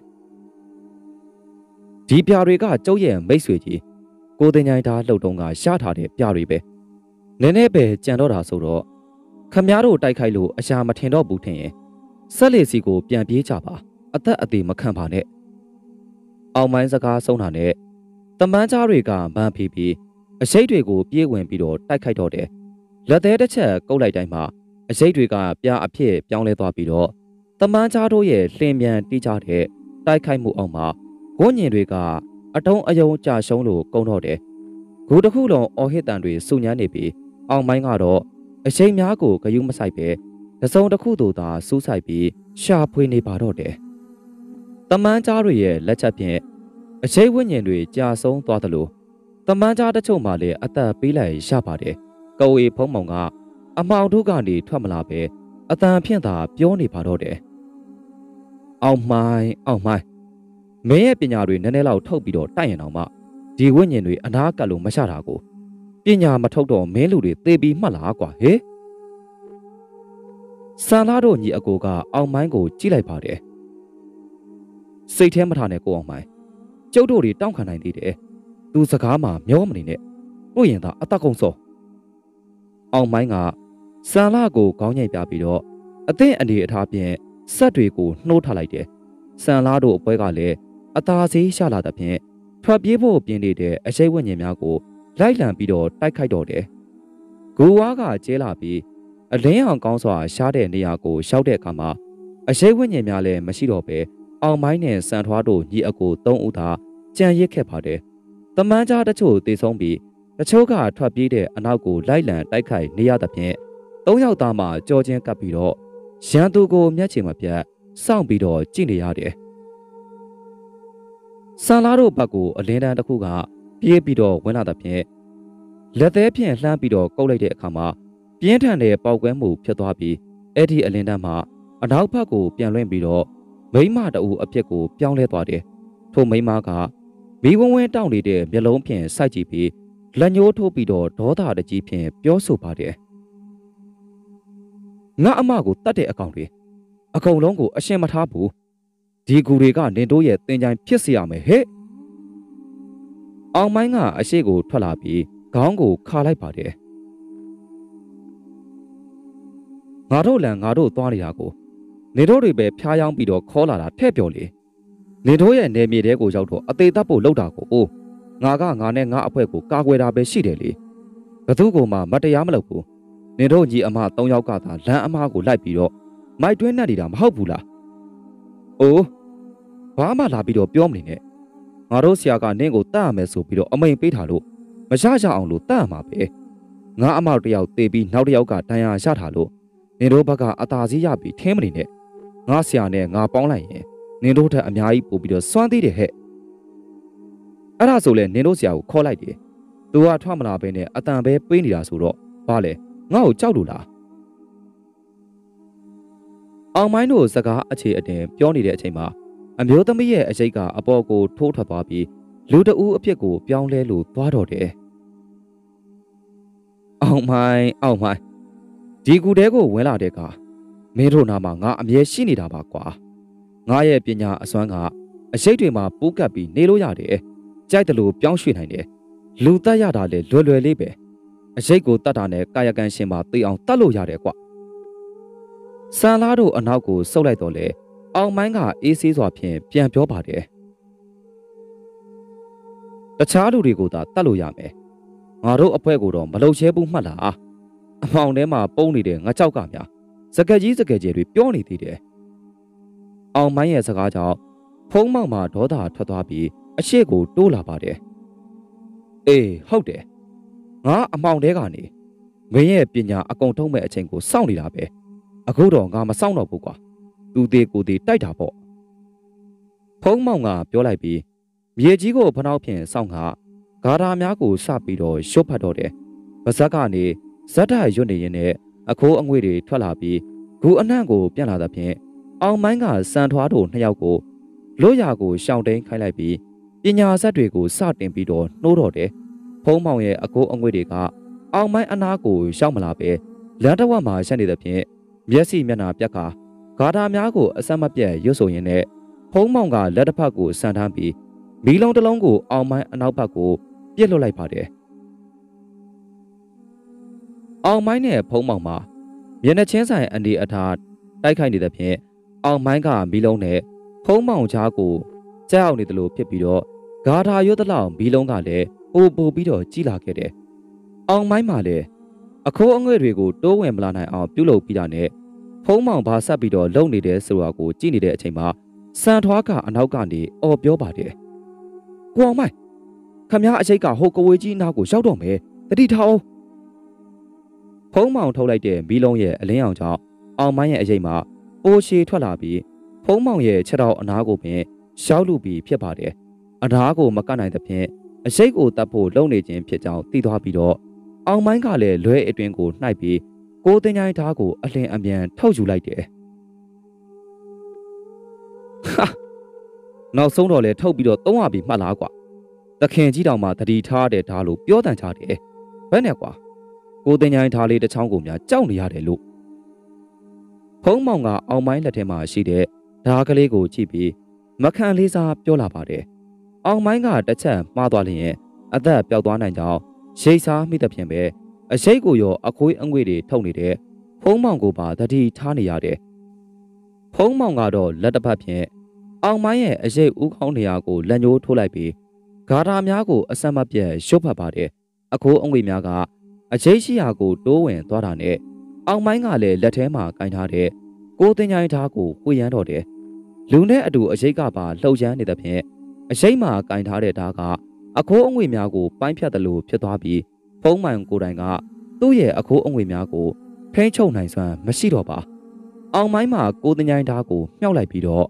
ဒီပြာတွေကကျုပ်ရဲ့မိတ်ဆွေကြီးကိုတင်ញိုင်သားလှုပ်တုံးကရထားတဲ့ပြာတွေပဲနည်းနည်းပဲကြံတော့တာဆိုတော့ခမားတို့တိုက်ခိုက်လို့အရှာမထင်တော့ဘူးထင်ရင်ဆက်လေစီကိုပြန်ပြေးကြပါအသက်အသေးမခံပါနဲ့အောင်မိုင်းစကားဆုံးတာနဲ့တမန်ကြားတွေကမန်းဖီပြီးအရှိတ်တွေကိုပြေးဝင်ပြီးတော့တိုက်ခိုက်တော့တယ်လက်သေးတစ်ချက်ကုတ်လိုက်တိုင်းမှာအရှိတ်တွေကပြာအဖြစ်ပြောင်းလဲသွားပြီးတော့တမန်ကြားတို့ရဲ့လှင်မြန်တီးကြတဲ့တိုက်ခိုက်မှုအောင်မှာဝန်းညင်တွေကအတုံးအယုံကြရှုံးလို့ကုန်းတော့တယ်ဂူတစ်ခုလုံးအော်ဟစ်တန်တွေစုညမ်းနေပြီးအောင်မိုင်းကတော့အရှိန်များကိုဂယုမဆိုင်ပဲတစုံတစ်ခုသို့သာစူးဆိုင်ပြီးရှာဖွေနေပါတော့တယ်တမန်ကြားတွေရဲ့လက်ချက်ဖြင့်အရှိန်ဝန်းညင်တွေကြာဆုံးသွားသလိုတမန်ကြားတချို့မှလည်းအသက်ပေးလိုက်ရပါတယ်ကိုဝေဖုံးမောင်ကအမောင်တို့ကနေထွက်မလာပဲအတန်ဖြင့်သာပြောနေပါတော့တယ်အောင်မိုင်းမင်းရဲ့ပညာတွေနည်းနည်းလောက်ထုတ်ပြီးတော့တိုက်ရင်တော့မှဒီဝိညာဉ်တွေအနာကပ်လို့မရှတာကိုပညာမထုတ်တော့မင်းလူတွေသေပြီးမှတ်လားကွာဟေးဆန်လာတို့ညီအကိုကအောင်မိုင်းကိုကြည့်လိုက်ပါတယ်စိတ်ထဲမထားနဲ့ကိုအောင်မိုင်းကျုပ်တို့တွေတောင်းခံနိုင်သေးတယ်သူစကားမှမျောမနေနဲ့တို့ရင်သာအသက်ကုန်စောအောင်မိုင်းကဆန်လာကိုခေါင်းညိတ်ပြပြီးတော့အသင့်အနေအထားဖြင့်ဆက်တွေကိုနှိုးထားလိုက်တယ်ဆန်လာတို့အပွဲကလည်းအသာစီးရှာလာတဲ့ဖြင့်ထွက်ပြေးဖို့ပြင်းနေတဲ့အရှိတ်ဝိညာဉ်များကိုလိုက်လံပြီးတော့တိုက်ခိုက်တော့တယ်ဂူဝါးကကျဲလာပြီးအလင်းအောင်ကောင်းစွာရှားတဲ့နေရာကိုရှောက်တဲ့အခါမှာအရှိတ်ဝိညာဉ်များလည်းမရှိတော့ပဲအောင်မိုင်းနဲ့စံထွားတို့ညီအကို၃ဦးသာကြံရစ်ခဲ့ပါတယ်တမန်ကြားတချို့တေဆုံးပြီးတချို့ကထွက်ပြေးတဲ့အနောက်ကိုလိုက်လံတိုက်ခိုက်နေရတဲ့ဖြင့်၃ယောက်သားမှကြောချင်းကပ်ပြီးတော့ရန်သူကိုမျက်ခြေမပြတ်စောင့်ပြီးတော့ကြည့်နေရတယ်ဆန်လာတို့ဘက်ကိုအလင်းတန်းတစ်ခုကပြေးပြီးတော့ဝင်လာတဲ့ဖြင့်လက်သေးဖြင့်လှမ်းပြီးတော့ကုတ်လိုက်တဲ့အခါမှာပြင်းထန်တဲ့ပေါက်ကွဲမှုဖြစ်သွားပြီးအဲ့ဒီအလင်းတန်းမှာအနောက်ဘက်ကိုပြန်လွင့်ပြီးတော့မိမတအူအဖြစ်ကိုပြောင်းလဲသွားတယ်ထိုမိမကမီးဝန်းဝန်းတောင့်နေတဲ့မျက်လုံးဖြင့်စိုက်ကြည့်ပြီးလက်ညှိုးထိုးပြီးတော့ဒေါသတကြီးဖြင့်ပြောဆိုပါတယ်ငါအမကိုတတ်တဲ့အကောင်တွေအကုန်လုံးကိုအရှင်းမထားဘူးဒီကူတွေကနင်တို့ရဲ့တင်ကြိုင်ဖြစ်စေရမယ်ဟဲ့အောင်မိုင်းကအရှိကိုထွက်လာပြီးခေါင်းကိုခါလိုက်ပါတယ်ငါတို့လန်ငါတို့သွားနေတာကိုနေတို့တွေပဲဖျားယောင်းပြီးတော့ခေါ်လာတာထဲ့ပြော်လေနေတို့ရဲ့နေမြေတဲကိုရောက်တော့အသေးသက်ဖို့လှုပ်တာကိုငါနဲ့ငါအဖွဲကိုကာကွယ်တာပဲရှိတယ်လေဘသူကမှမတရားမလုပ်ဘူးနေတို့ညီအမ၃ယောက်ကသာလမ်းအမားကိုလိုက်ပြီးတော့မိုက်တွင်းနဲ့နေတာမဟုတ်ဘူးလားအိုးဘာမှလာပြီးတော့ပြောမနေနဲ့ငါတို့ဆရာကနင့်ကိုတတ်ရမယ်ဆိုပြီးတော့အမိန်ပေးထားလို့မရရအောင်လို့တတ်ရမှာပဲငါအမောက်တယောက်တေးပြီးနောက်တစ်ယောက်ကတန်ရာရထားလို့နင်တို့ဘက်ကအသာစီးရပြီးထင်းမနေနဲ့ငါဆရာနဲ့ငါပေါင်းလိုက်ရင်နင်တို့ထက်အများကြီးပို့ပြီးတော့စွမ်းသေးတယ်ဟဲ့အဲ့ဒါဆိုလဲနင်တို့ဆရာကိုခေါ်လိုက်တယ်သူကထွက်မလာဘဲနဲ့အတန်ပဲပေးနေတာဆိုတော့ဘာလဲငါ့ကိုကြောက်လို့လားအောင်မိုင်းတို့စကားအခြေအတင်ပြောနေတဲ့အချိန်မှာအမျိုးသမီးရဲ့အရိတ်ကအပေါ်ကိုထိုးထွက်သွားပြီးလူတအူးအဖြစ်ကိုပြောင်းလဲလို့သွားတော့တယ်အောင်မိုင်းဒီကူတဲကိုဝင်လာတဲ့ကမင်းတို့နာမှာငါအမြဲရှိနေတာပါကွာငါရဲ့ပညာအစွမ်းကအရိတ်တွေမှာပူးကပ်ပြီးနေလို့ရတယ်ကြိုက်တယ်လို့ပြောင်းရွှေ့နိုင်တယ်လူတတ်ရတာလေလွယ်လွယ်လေးပဲအရိတ်ကိုတတ်တာနဲ့ကာယကံရှင်မှာသိအောင်တတ်လို့ရတယ်ကွဆန်လားတို့အနောက်ကိုဆုပ်လိုက်တော့လေအောင်မိုင်းကအေးဆေးစွာဖြင့်ပြန်ပြောပါတယ်တခြားလူတွေကိုသာတတ်လို့ရမယ်ငါတို့အဖွဲ့ကိုတော့မလုံချဲဘူးမှတ်လားအမောင်ထဲမှာပုံနေတဲ့ငါကြောက်ကများစကက်ကြီးစကက်ကျယ်တွေပြောနေသေးတယ်အောင်မိုင်းရဲ့စကားကြောင့်ဖုံးမောက်မှာဒေါသထွက်သွားပြီးအရှိကိုတိုးလာပါတယ်အေးဟုတ်တယ်ငါအမောင်တဲကနေမင်းရဲ့ပညာအကုန်ထုံးမဲ့အချိန်ကိုစောင့်နေတာပဲအခုတော့ငါမစောင့်တော့ဘူးကွာသူသေးကိုသေးတိုက်တာပေါ့ဖုံးမောင်ကပြောလိုက်ပြီးမြေကြီးကိုဖနှောက်ဖြင့်စောင့်ကဂါထာများကိုစပြီးတော့ရွတ်ဖတ်တော့တယ်ပါဇက်ကနေဇက်တိုက်ရွတ်နေရင်နဲ့အခိုးအငွေ့တွေထွက်လာပြီးဂူအနှံ့ကိုပြန်လာသဖြင့်အောင်မိုင်းကစံထွားတို့နှစ်ယောက်ကိုလို့ရကိုရှောင်းတိန်ခိုင်းလိုက်ပြီးပညာဇက်တွေကိုစတင်ပြီးတော့နှိုးတော့တယ်ဖုံးမောင်ရဲ့အခိုးအငွေ့တွေကအောင်မိုင်းအနာကိုရှောက်မလာပဲလမ်းတစ်ဝက်မှာရှက်နေသဖြင့်မျက်စိမျက်နှာပြက်ကဂါထာများကိုအဆက်မပြတ်ရွတ်ဆိုရင်းနဲ့ဖုံးမောင်ကလက်တစ်ဖက်ကိုဆန်ထမ်းပြီးမီးလုံးတစ်လုံးကိုအောင်မိုင်းအနောက်ဘက်ကိုပြစ်လွတ်လိုက်ပါတယ်အောင်မိုင်းနဲ့ဖုံးမောင်မှာမျက်နှာချင်းဆိုင်အနေအထားတိုက်ခိုက်နေသဖြင့်အောင်မိုင်းကမီးလုံးနဲ့ဖုံးမောင်ချားကိုကြောက်နေတယ်လို့ဖြစ်ပြီးတော့ဂါထာရွတ်တဲ့လောက်မီးလုံးကလည်းပိုပြီးတော့ကြီးလာခဲ့တယ်အောင်မိုင်းမှာလည်းအခိုးအငွေ့တွေကိုတိုးဝင်မလာနိုင်အောင်ပြုလုပ်ပြီးတာနဲ့ဖုံးမောင်ဘာဆက်ပြီးတော့လုံနေတယ်ဆိုတာကိုကြည့်နေတဲ့အချိန်မှာစံထွားကအနောက်ကနေအော်ပြောပါတယ်။ကိုအောင်မိုင်းခမည်းအရှိတ်ကဟိုကဝေးကြီးနားကိုရောက်တော့မယ်တတိထားအောင်ဖုံးမောင်ထုတ်လိုက်တဲ့မီးလုံးရဲ့အလင်းအောင်ကြောင့်အောင်မိုင်းရဲ့အရှိတ်မှာအိုးရှည်ထွက်လာပြီးဖုံးမောင်ရဲ့ခြေထောက်အနားကိုပင်ရှောက်လူပြီးဖြစ်ပါတယ်။အနားကိုမကတ်နိုင်သဖြင့်အရှိတ်ကိုတတ်ဖို့လုံနေခြင်းဖြစ်ကြောင်းသိသွားပြီးတော့အောင်မိုင်းကလည်းလွဲအတွင်းကိုနှိုက်ပြီးကိုတင်ချိုင်းသားကိုအလင်းအမြန်ထုတ်ယူလိုက်တယ်။ဟာနောက်ဆုံးတော့လေထုတ်ပြီးတော့သုံးရပြီမှတ်လားကွာ။သခင်ကြီးတောင်မှတတိထားတဲ့ဓာတ်လို့ပြောတန်ချတယ်။ဘယ်နဲ့ကွာကိုတင်ချိုင်းသားလေးတစ်ချောင်းကိုများကြောက်နေရတယ်လို့ဖုံးမောင်ကအောင်မိုင်းလက်ထဲမှာရှိတဲ့ဓာတ်ကလေးကိုကြည့်ပြီးမခံလေးစားပြောလာပါတယ်။အောင်မိုင်းကတစ်ချက်မှားသွားလျင်အသက်ပျောက်သွားနိုင်ကြောင်းရိတ်စားမိသဖြင့်ပဲအရှိတ်ကိုရောအခွေးအငွေ့တွေထုတ်နေတဲ့ဖုံးမောင်ကိုပါတတိထားနေရတယ်။ဖုံးမောင်ကတော့လက်တစ်ဖက်ဖြင့်အောင်မိုင်းရဲ့အရှိတ်ဥခေါင်းနေရာကိုလက်ညှိုးထိုးလိုက်ပြီးဂါထာများကိုအဆက်မပြတ်ရွတ်ဖတ်ပါတယ်။အခိုးအငွေ့များကအရှိတ်ရှိရာကိုတိုးဝင်သွားတာနဲ့အောင်မိုင်းကလည်းလက်ထဲမှာကင်ထားတဲ့ကိုတင်ချိုင်းသားကိုဝှေ့ရမ်းတော့တယ်။လူနဲ့အတူအရှိတ်ကပါလှုပ်ရမ်းနေသဖြင့်အရှိတ်မှာကင်ထားတဲ့ဓာတ်ကအခိုးအငွေ့များကိုပိုင်းဖြတ်တယ်လို့ဖြစ်သွားပြီးဖုံးမိုင်ကိုယ်တိုင်ကသူ့ရဲ့အခိုးအငွေ့များကိုထိန်းချုပ်နိုင်စွမ်းမရှိတော့ပါအောင်မိုင်းမှာကိုတင်ချိုင်းသားကိုမြှောက်လိုက်ပြီးတော့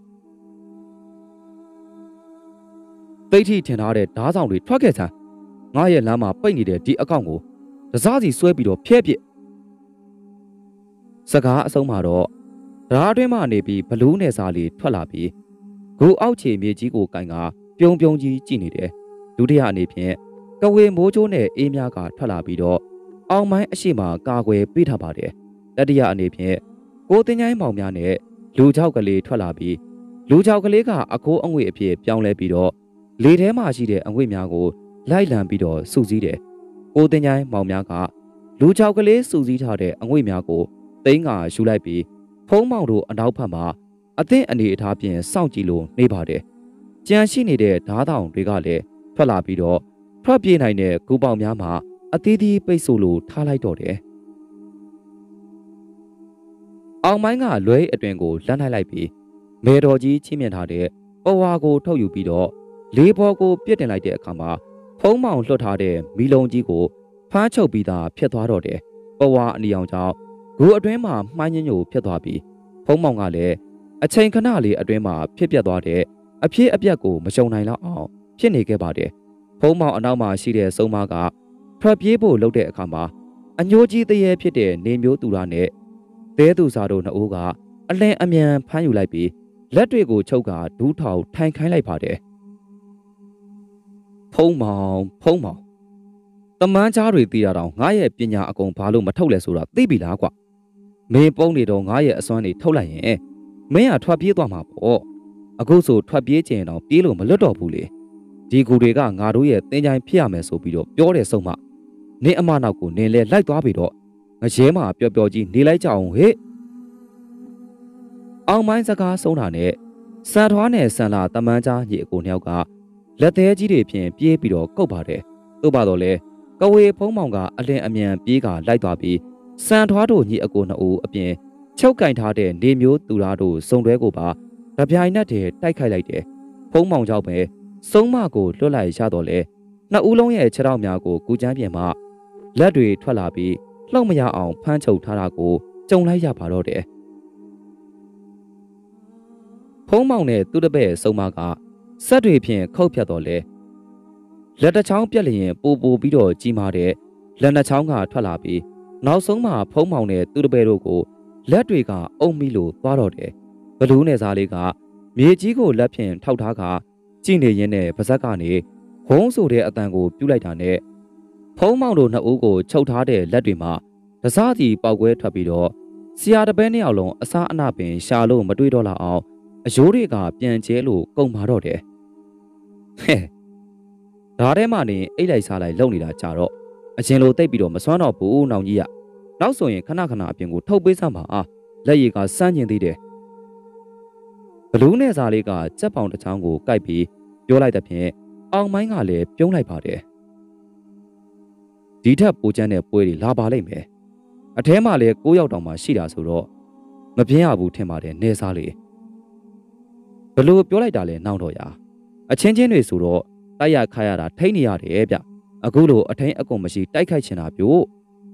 တိတ်ထိထင်ထားတဲ့ဓားဆောင်တွေထွက်ခဲ့စမ်းငါရဲ့လမ်းမှာပိတ်နေတဲ့ဒီအကောင့်ကိုတစားစီဆွဲပြီးတော့ဖျက်ပစ်စကားအဆုံးမှာတော့ဓားအတွင်းမှနေပြီးဘလူးနယ်စားလေးထွက်လာပြီးဂူအောက်ခြေမြေကြီးကိုကင်ကပြုံပြုံကြီးကြည့်နေတယ်ဒုတိယအနေဖြင့်ကဝေမိုးချိုးနဲ့အေးများကထွက်လာပြီးတော့အောင်မိုင်းအရှိမကာကွယ်ပေးထားပါတယ်တတိယအနေဖြင့်ကိုတင်ချိုင်းမောင်များနဲ့လူချောက်ကလေးထွက်လာပြီးလူချောက်ကလေးကအခိုးအငွေ့အဖြစ်ပြောင်းလဲပြီးတော့လေထဲမှာရှိတဲ့အငွေ့များကိုလိုက်လံပြီးတော့စုစည်းတယ်ကိုတင်ချိုင်းမောင်များကလူချောက်ကလေးစုစည်းထားတဲ့အငွေ့များကိုသိန်းကယူလိုက်ပြီးဖုံးမောင်တို့အနောက်ဘက်မှာအသင့်အနေအထားဖြင့်စောင့်ကြည့်လို့နေပါတယ်ကြံရှိနေတဲ့ဓားတောင်တွေကလည်းထွက်လာပြီးတော့ထွက်ပြေးနိုင်တဲ့ကူပေါင်များမှာအသီးသီးပိတ်ဆို့လို့ထားလိုက်တော့တယ်အောင်မိုင်းကလွဲအတွင်ကိုလမ်းလိုက်ပြီးမေတော်ကြီးချင်းမြင်ထားတဲ့ပဝါကိုထုတ်ယူပြီးတော့လေးဘောကိုပြစ်တင်လိုက်တဲ့အခါမှာဖုံးမောင်လွှတ်ထားတဲ့မီလုံးကြီးကိုဖမ်းချုပ်ပြီးသားဖြစ်သွားတော့တယ်ပဝါအနီအောင်ကြောင့်ဂူအတွင်းမှာမှိုင်းညညိုဖြစ်သွားပြီးဖုံးမောင်ကလည်းအချိန်ခဏလေးအတွင်းမှာဖြစ်ပျက်သွားတဲ့အဖြစ်အပျက်ကိုမရှုံနိုင်တော့အောင်ဖြစ်နေခဲ့ပါတယ်ဖုံးမောင်အနောက်မှာရှိတဲ့စုံမကထွက်ပြေးဖို့လုပ်တဲ့အခါမှာအညိုကြီးတရေဖြစ်တဲ့နေမျိုးသူရနဲ့သဲသူစာတို့နှစ်ဦးကအလင်းအမြန်ဖမ်းယူလိုက်ပြီးလက်တွေကိုချုပ်ကဒူးထောင်ထိုင်ခိုင်းလိုက်ပါတယ်ဖုံးမောင်တမန်းကြားတွေသိရတော့ငါရဲ့ပညာအကုန်ဘာလို့မထုတ်လဲဆိုတာသိပြီလားကွမင်းပုံနေတော့ငါရဲ့အစွမ်းတွေထုတ်လိုက်ရင်မင်းကထွက်ပြေးသွားမှာပေါ့အခုဆိုထွက်ပြေးကျင်တော့ပြေးလို့မလွတ်တော့ဘူးလေဒီကူတွေကငါတို့ရဲ့တင်ကြိုင်ဖြစ်ရမယ်ဆိုပြီးတော့ပြောတဲ့ဆုံးမနင်းအမနောက်ကိုနင်းလဲလိုက်သွားပြီးတော့ငရဲမှာပျော်ပျော်ကြီးနေလိုက်ကြအောင်ဟဲ့အောင်မိုင်းစကားဆုံးတာနဲ့စံထွားနဲ့ဆန်လာတမန်းကြားညီအကိုနှစ်ယောက်ကလက်သေးကြီးတွေဖြင့်ပြေးပြီးတော့ကုတ်ပါတယ်သို့ပါတော့လေကဝေဖုံးမောင်ကအလင်းအမြန်ပြေးကလိုက်သွားပြီးစံထွားတို့ညီအကိုနှစ်ဦးအပြင်ချုပ်ကင်ထားတဲ့နေမျိုးသူသားတို့စုံတွဲကိုပါတပြိုင်နက်တည်းတိုက်ခိုက်လိုက်တယ်ဖုံးမောင်ကြောင့်ပဲစုံမကိုလွတ်လိုက်ရတော့လေနှစ်ဦးလုံးရဲ့ခြေထောက်များကိုကူချမ်းပြင်မှလက်တွေထွက်လာပြီးလှုပ်မရအောင်ဖမ်းချုပ်ထားတာကိုကြုံလိုက်ရပါတော့တယ်ဖုံးမောင်နဲ့သူ့တပည့်စုံမကစက်တွေဖြင့်ခုတ်ဖြတ်တော့လေလက်တစ်ချောင်းပြက်လျင်ပိုပြီးတော့ကြီးမားတဲ့လက်နှစ်ချောင်းကထွက်လာပြီးနောက်ဆုံးမှာဖုံးမောင်နဲ့သူ့တပည့်တို့ကိုလက်တွေကအုံမိလို့သွားတော့တယ်ဘလူးနယ်စားလေးကမြေကြီးကိုလက်ဖြင့်ထောက်ထားကကြည့်နေရင်းနဲ့ပါဇက်ကနေဝုန်းဆိုတဲ့အတန်ကိုပြုတ်လိုက်တာနဲ့ဖုံးမောင်တို့နှစ်ဦးကိုချုပ်ထားတဲ့လက်တွေမှာတစားစီပေါက်ကွဲထွက်ပြီးတော့ဆရာတပည့်နှစ်ယောက်လုံးအစားအနာပင်ရှာလို့မတွေ့တော့လောက်အောင်အယိုးတွေကပြန်ကျဲလို့ကုန်ပါတော့တယ်ဟဲ့ဒါထဲမှာနေအိတ်လိုက်စားလိုက်လုံနေတာကြတော့အရင်လိုတိတ်ပြီးတော့မစွမ်းတော့ဘူးနောင်ကြီးကနောက်ဆိုရင်ခဏခဏအပြင်ကိုထုတ်ပေးစမ်းပါအားလက်ရည်ကစမ်းကျင်သေးတယ်ဘလူးနဲ့စားလေးကကြက်ပေါင်တစ်ချောင်းကိုကိုက်ပြီးပြောလိုက်တဲ့ဖြင့်အောင်မိုင်းကလည်းပြုံးလိုက်ပါတယ်ဒီထက်ပိုချမ်းတဲ့ပွဲတွေလာပါလိမ့်မယ်အထဲမှာလည်း9ယောက်တောင်မှရှိတာဆိုတော့မပြင်းရဘူးထင်ပါတယ်နေစားလေးဘလို့ပြောလိုက်တာလဲနှောင်းတော့ရအချင်းချင်းတွေဆိုတော့တိုက်ရခါရတာထိတ်နေရတယ်ဗျအခုလိုအထိန်အကုန်မရှိတိုက်ခိုက်ချင်တာပြို့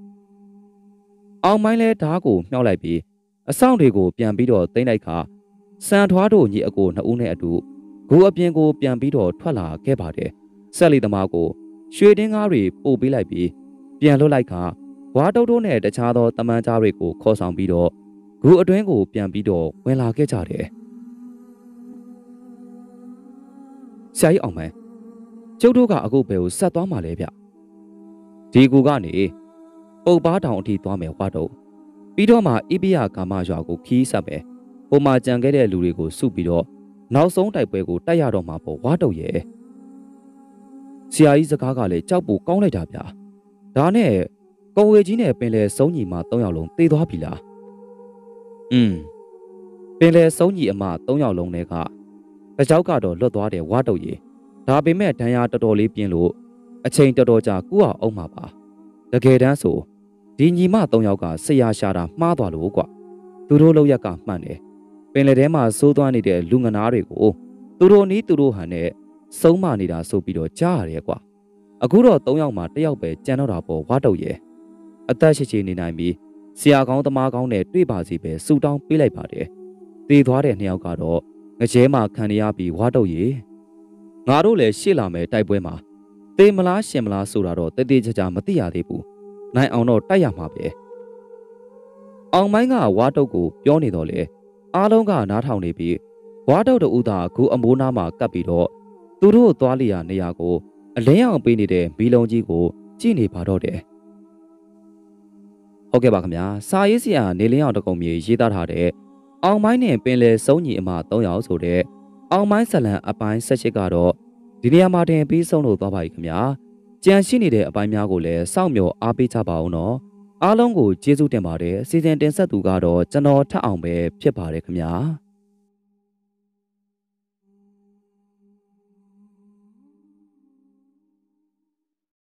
အောင်မိုင်းလဲဓားကိုမြှောက်လိုက်ပြီးအဆောင်တွေကိုပြန်ပြီးတော့သိမ့်လိုက်ခါစံထွားတို့ညီအကိုနှစ်ဦးနဲ့အတူဂူအပြင်ကိုပြန်ပြီးတော့ထွက်လာခဲ့ပါတယ်ဆက်လီသမားကိုရွှေတင်းကားတွေပို့ပေးလိုက်ပြီးပြန်လွတ်လိုက်ခါဝါတုတ်တို့နဲ့တခြားသောတမန်ကြားတွေကိုခေါ်ဆောင်ပြီးတော့ဂူအတွင်းကိုပြန်ပြီးတော့ဝင်လာခဲ့ကြတယ်ဆရာကြီးအောင်မိုင်းကျုပ်တို့ကအခုဘယ်ကိုဆက်သွားမှာလဲဗျဒီကူကနေပုတ်ပါတောင်အထိသွားမယ်ဝါတုတ်ပြီးတော့မှအိပိယကာမရွာကိုခီးဆက်မယ်ဟိုမှာကြံခဲ့တဲ့လူတွေကိုစုပြီးတော့နောက်ဆုံးတိုက်ပွဲကိုတိုက်ရတော့မှာပေါ့ဝါတုတ်ရဲ့ဆရာကြီးစကားကလည်းကြောက်ပူကောင်းလိုက်တာဗျာဒါနဲ့ကိုဝေကြီးနဲ့ပင်လေစုံညီမ3ယောက်လုံးသေသွားပြီလားပင်လေစုံညီအမ3ယောက်လုံးတွေကတကြောက်ကတော့လွတ်သွားတယ်ဝါတုတ်ရဲ့ဒါပေမဲ့ဒဏ်ရာတော်တော်လေးပြင်းလို့အချိန်တော်တော်ကြာကူအောင်မှာပါတကယ်တမ်းဆိုဒီညီမ3ယောက်ကဆရာရှာတာမှားသွားလို့ကွသူတို့လောက်ရက်ကမှန်တယ်ပင်လယ်ထဲမှာစိုးသွားနေတဲ့လူငနာတွေကိုသူတို့နီးသူတို့ဟန်နဲ့စုံမနေတာဆိုပြီးတော့ကြားရတယ်ကွအခုတော့3ယောက်မှာ1ယောက်ပဲကြံတော့တာပေါ့ဝါတုတ်ရဲ့အသက်ရှိနေနိုင်ပြီးဆရာကောင်းသမားကောင်းနဲ့တွေ့ပါစီပဲစူတောင်းပေးလိုက်ပါတယ်တည်သွားတဲ့2ယောက်ကတော့ငရဲမှာခံရပြီးဝါတုတ်ရဲ့ငါတို့လည်းရှေ့လာမယ်တိုက်ပွဲမှာသေမလားရှင်မလားဆိုတာတော့တည်ချာမသိရသေးဘူးနိုင်အောင်တော့တိုက်ရမှာပဲအောင်မိုင်းကဝါတုတ်ကိုပြောနေတော့လေအားလုံးကနားထောင်နေပြီးဝါတုတ်တူသာကူအမိုးနားမှာကပ်ပြီးတော့သူတို့သွားလျာနေရာကိုအလင်းအောင်ပေးနေတဲ့မီလုံးကြီးကိုကြည့်နေပါတော့တယ်ဟုတ်ကဲ့ပါခင်ဗျာစာရေးဆရာနေလင်းအောင်တကုံမြေရေးသားထားတဲ့အောင်မိုင်းနဲ့ပင်လယ်စုံညီအမ3ယောက်ဆိုတဲ့အောင်မိုင်းဇလံအပိုင်း18ကတော့ဒီနေရာမှာတင်ပြီးဆုံးလို့သွားပါပြီခင်ဗျာကြံရှိနေတဲ့အပိုင်းများကိုလည်းစောင့်မျှော်အားပေးကြပါဦးနော်အားလုံးကိုကျေးဇူးတင်ပါတယ်စီစဉ်တင်ဆက်သူကတော့ကျွန်တော်ထက်အောင်ပဲဖြစ်ပါတယ်ခင်ဗျာ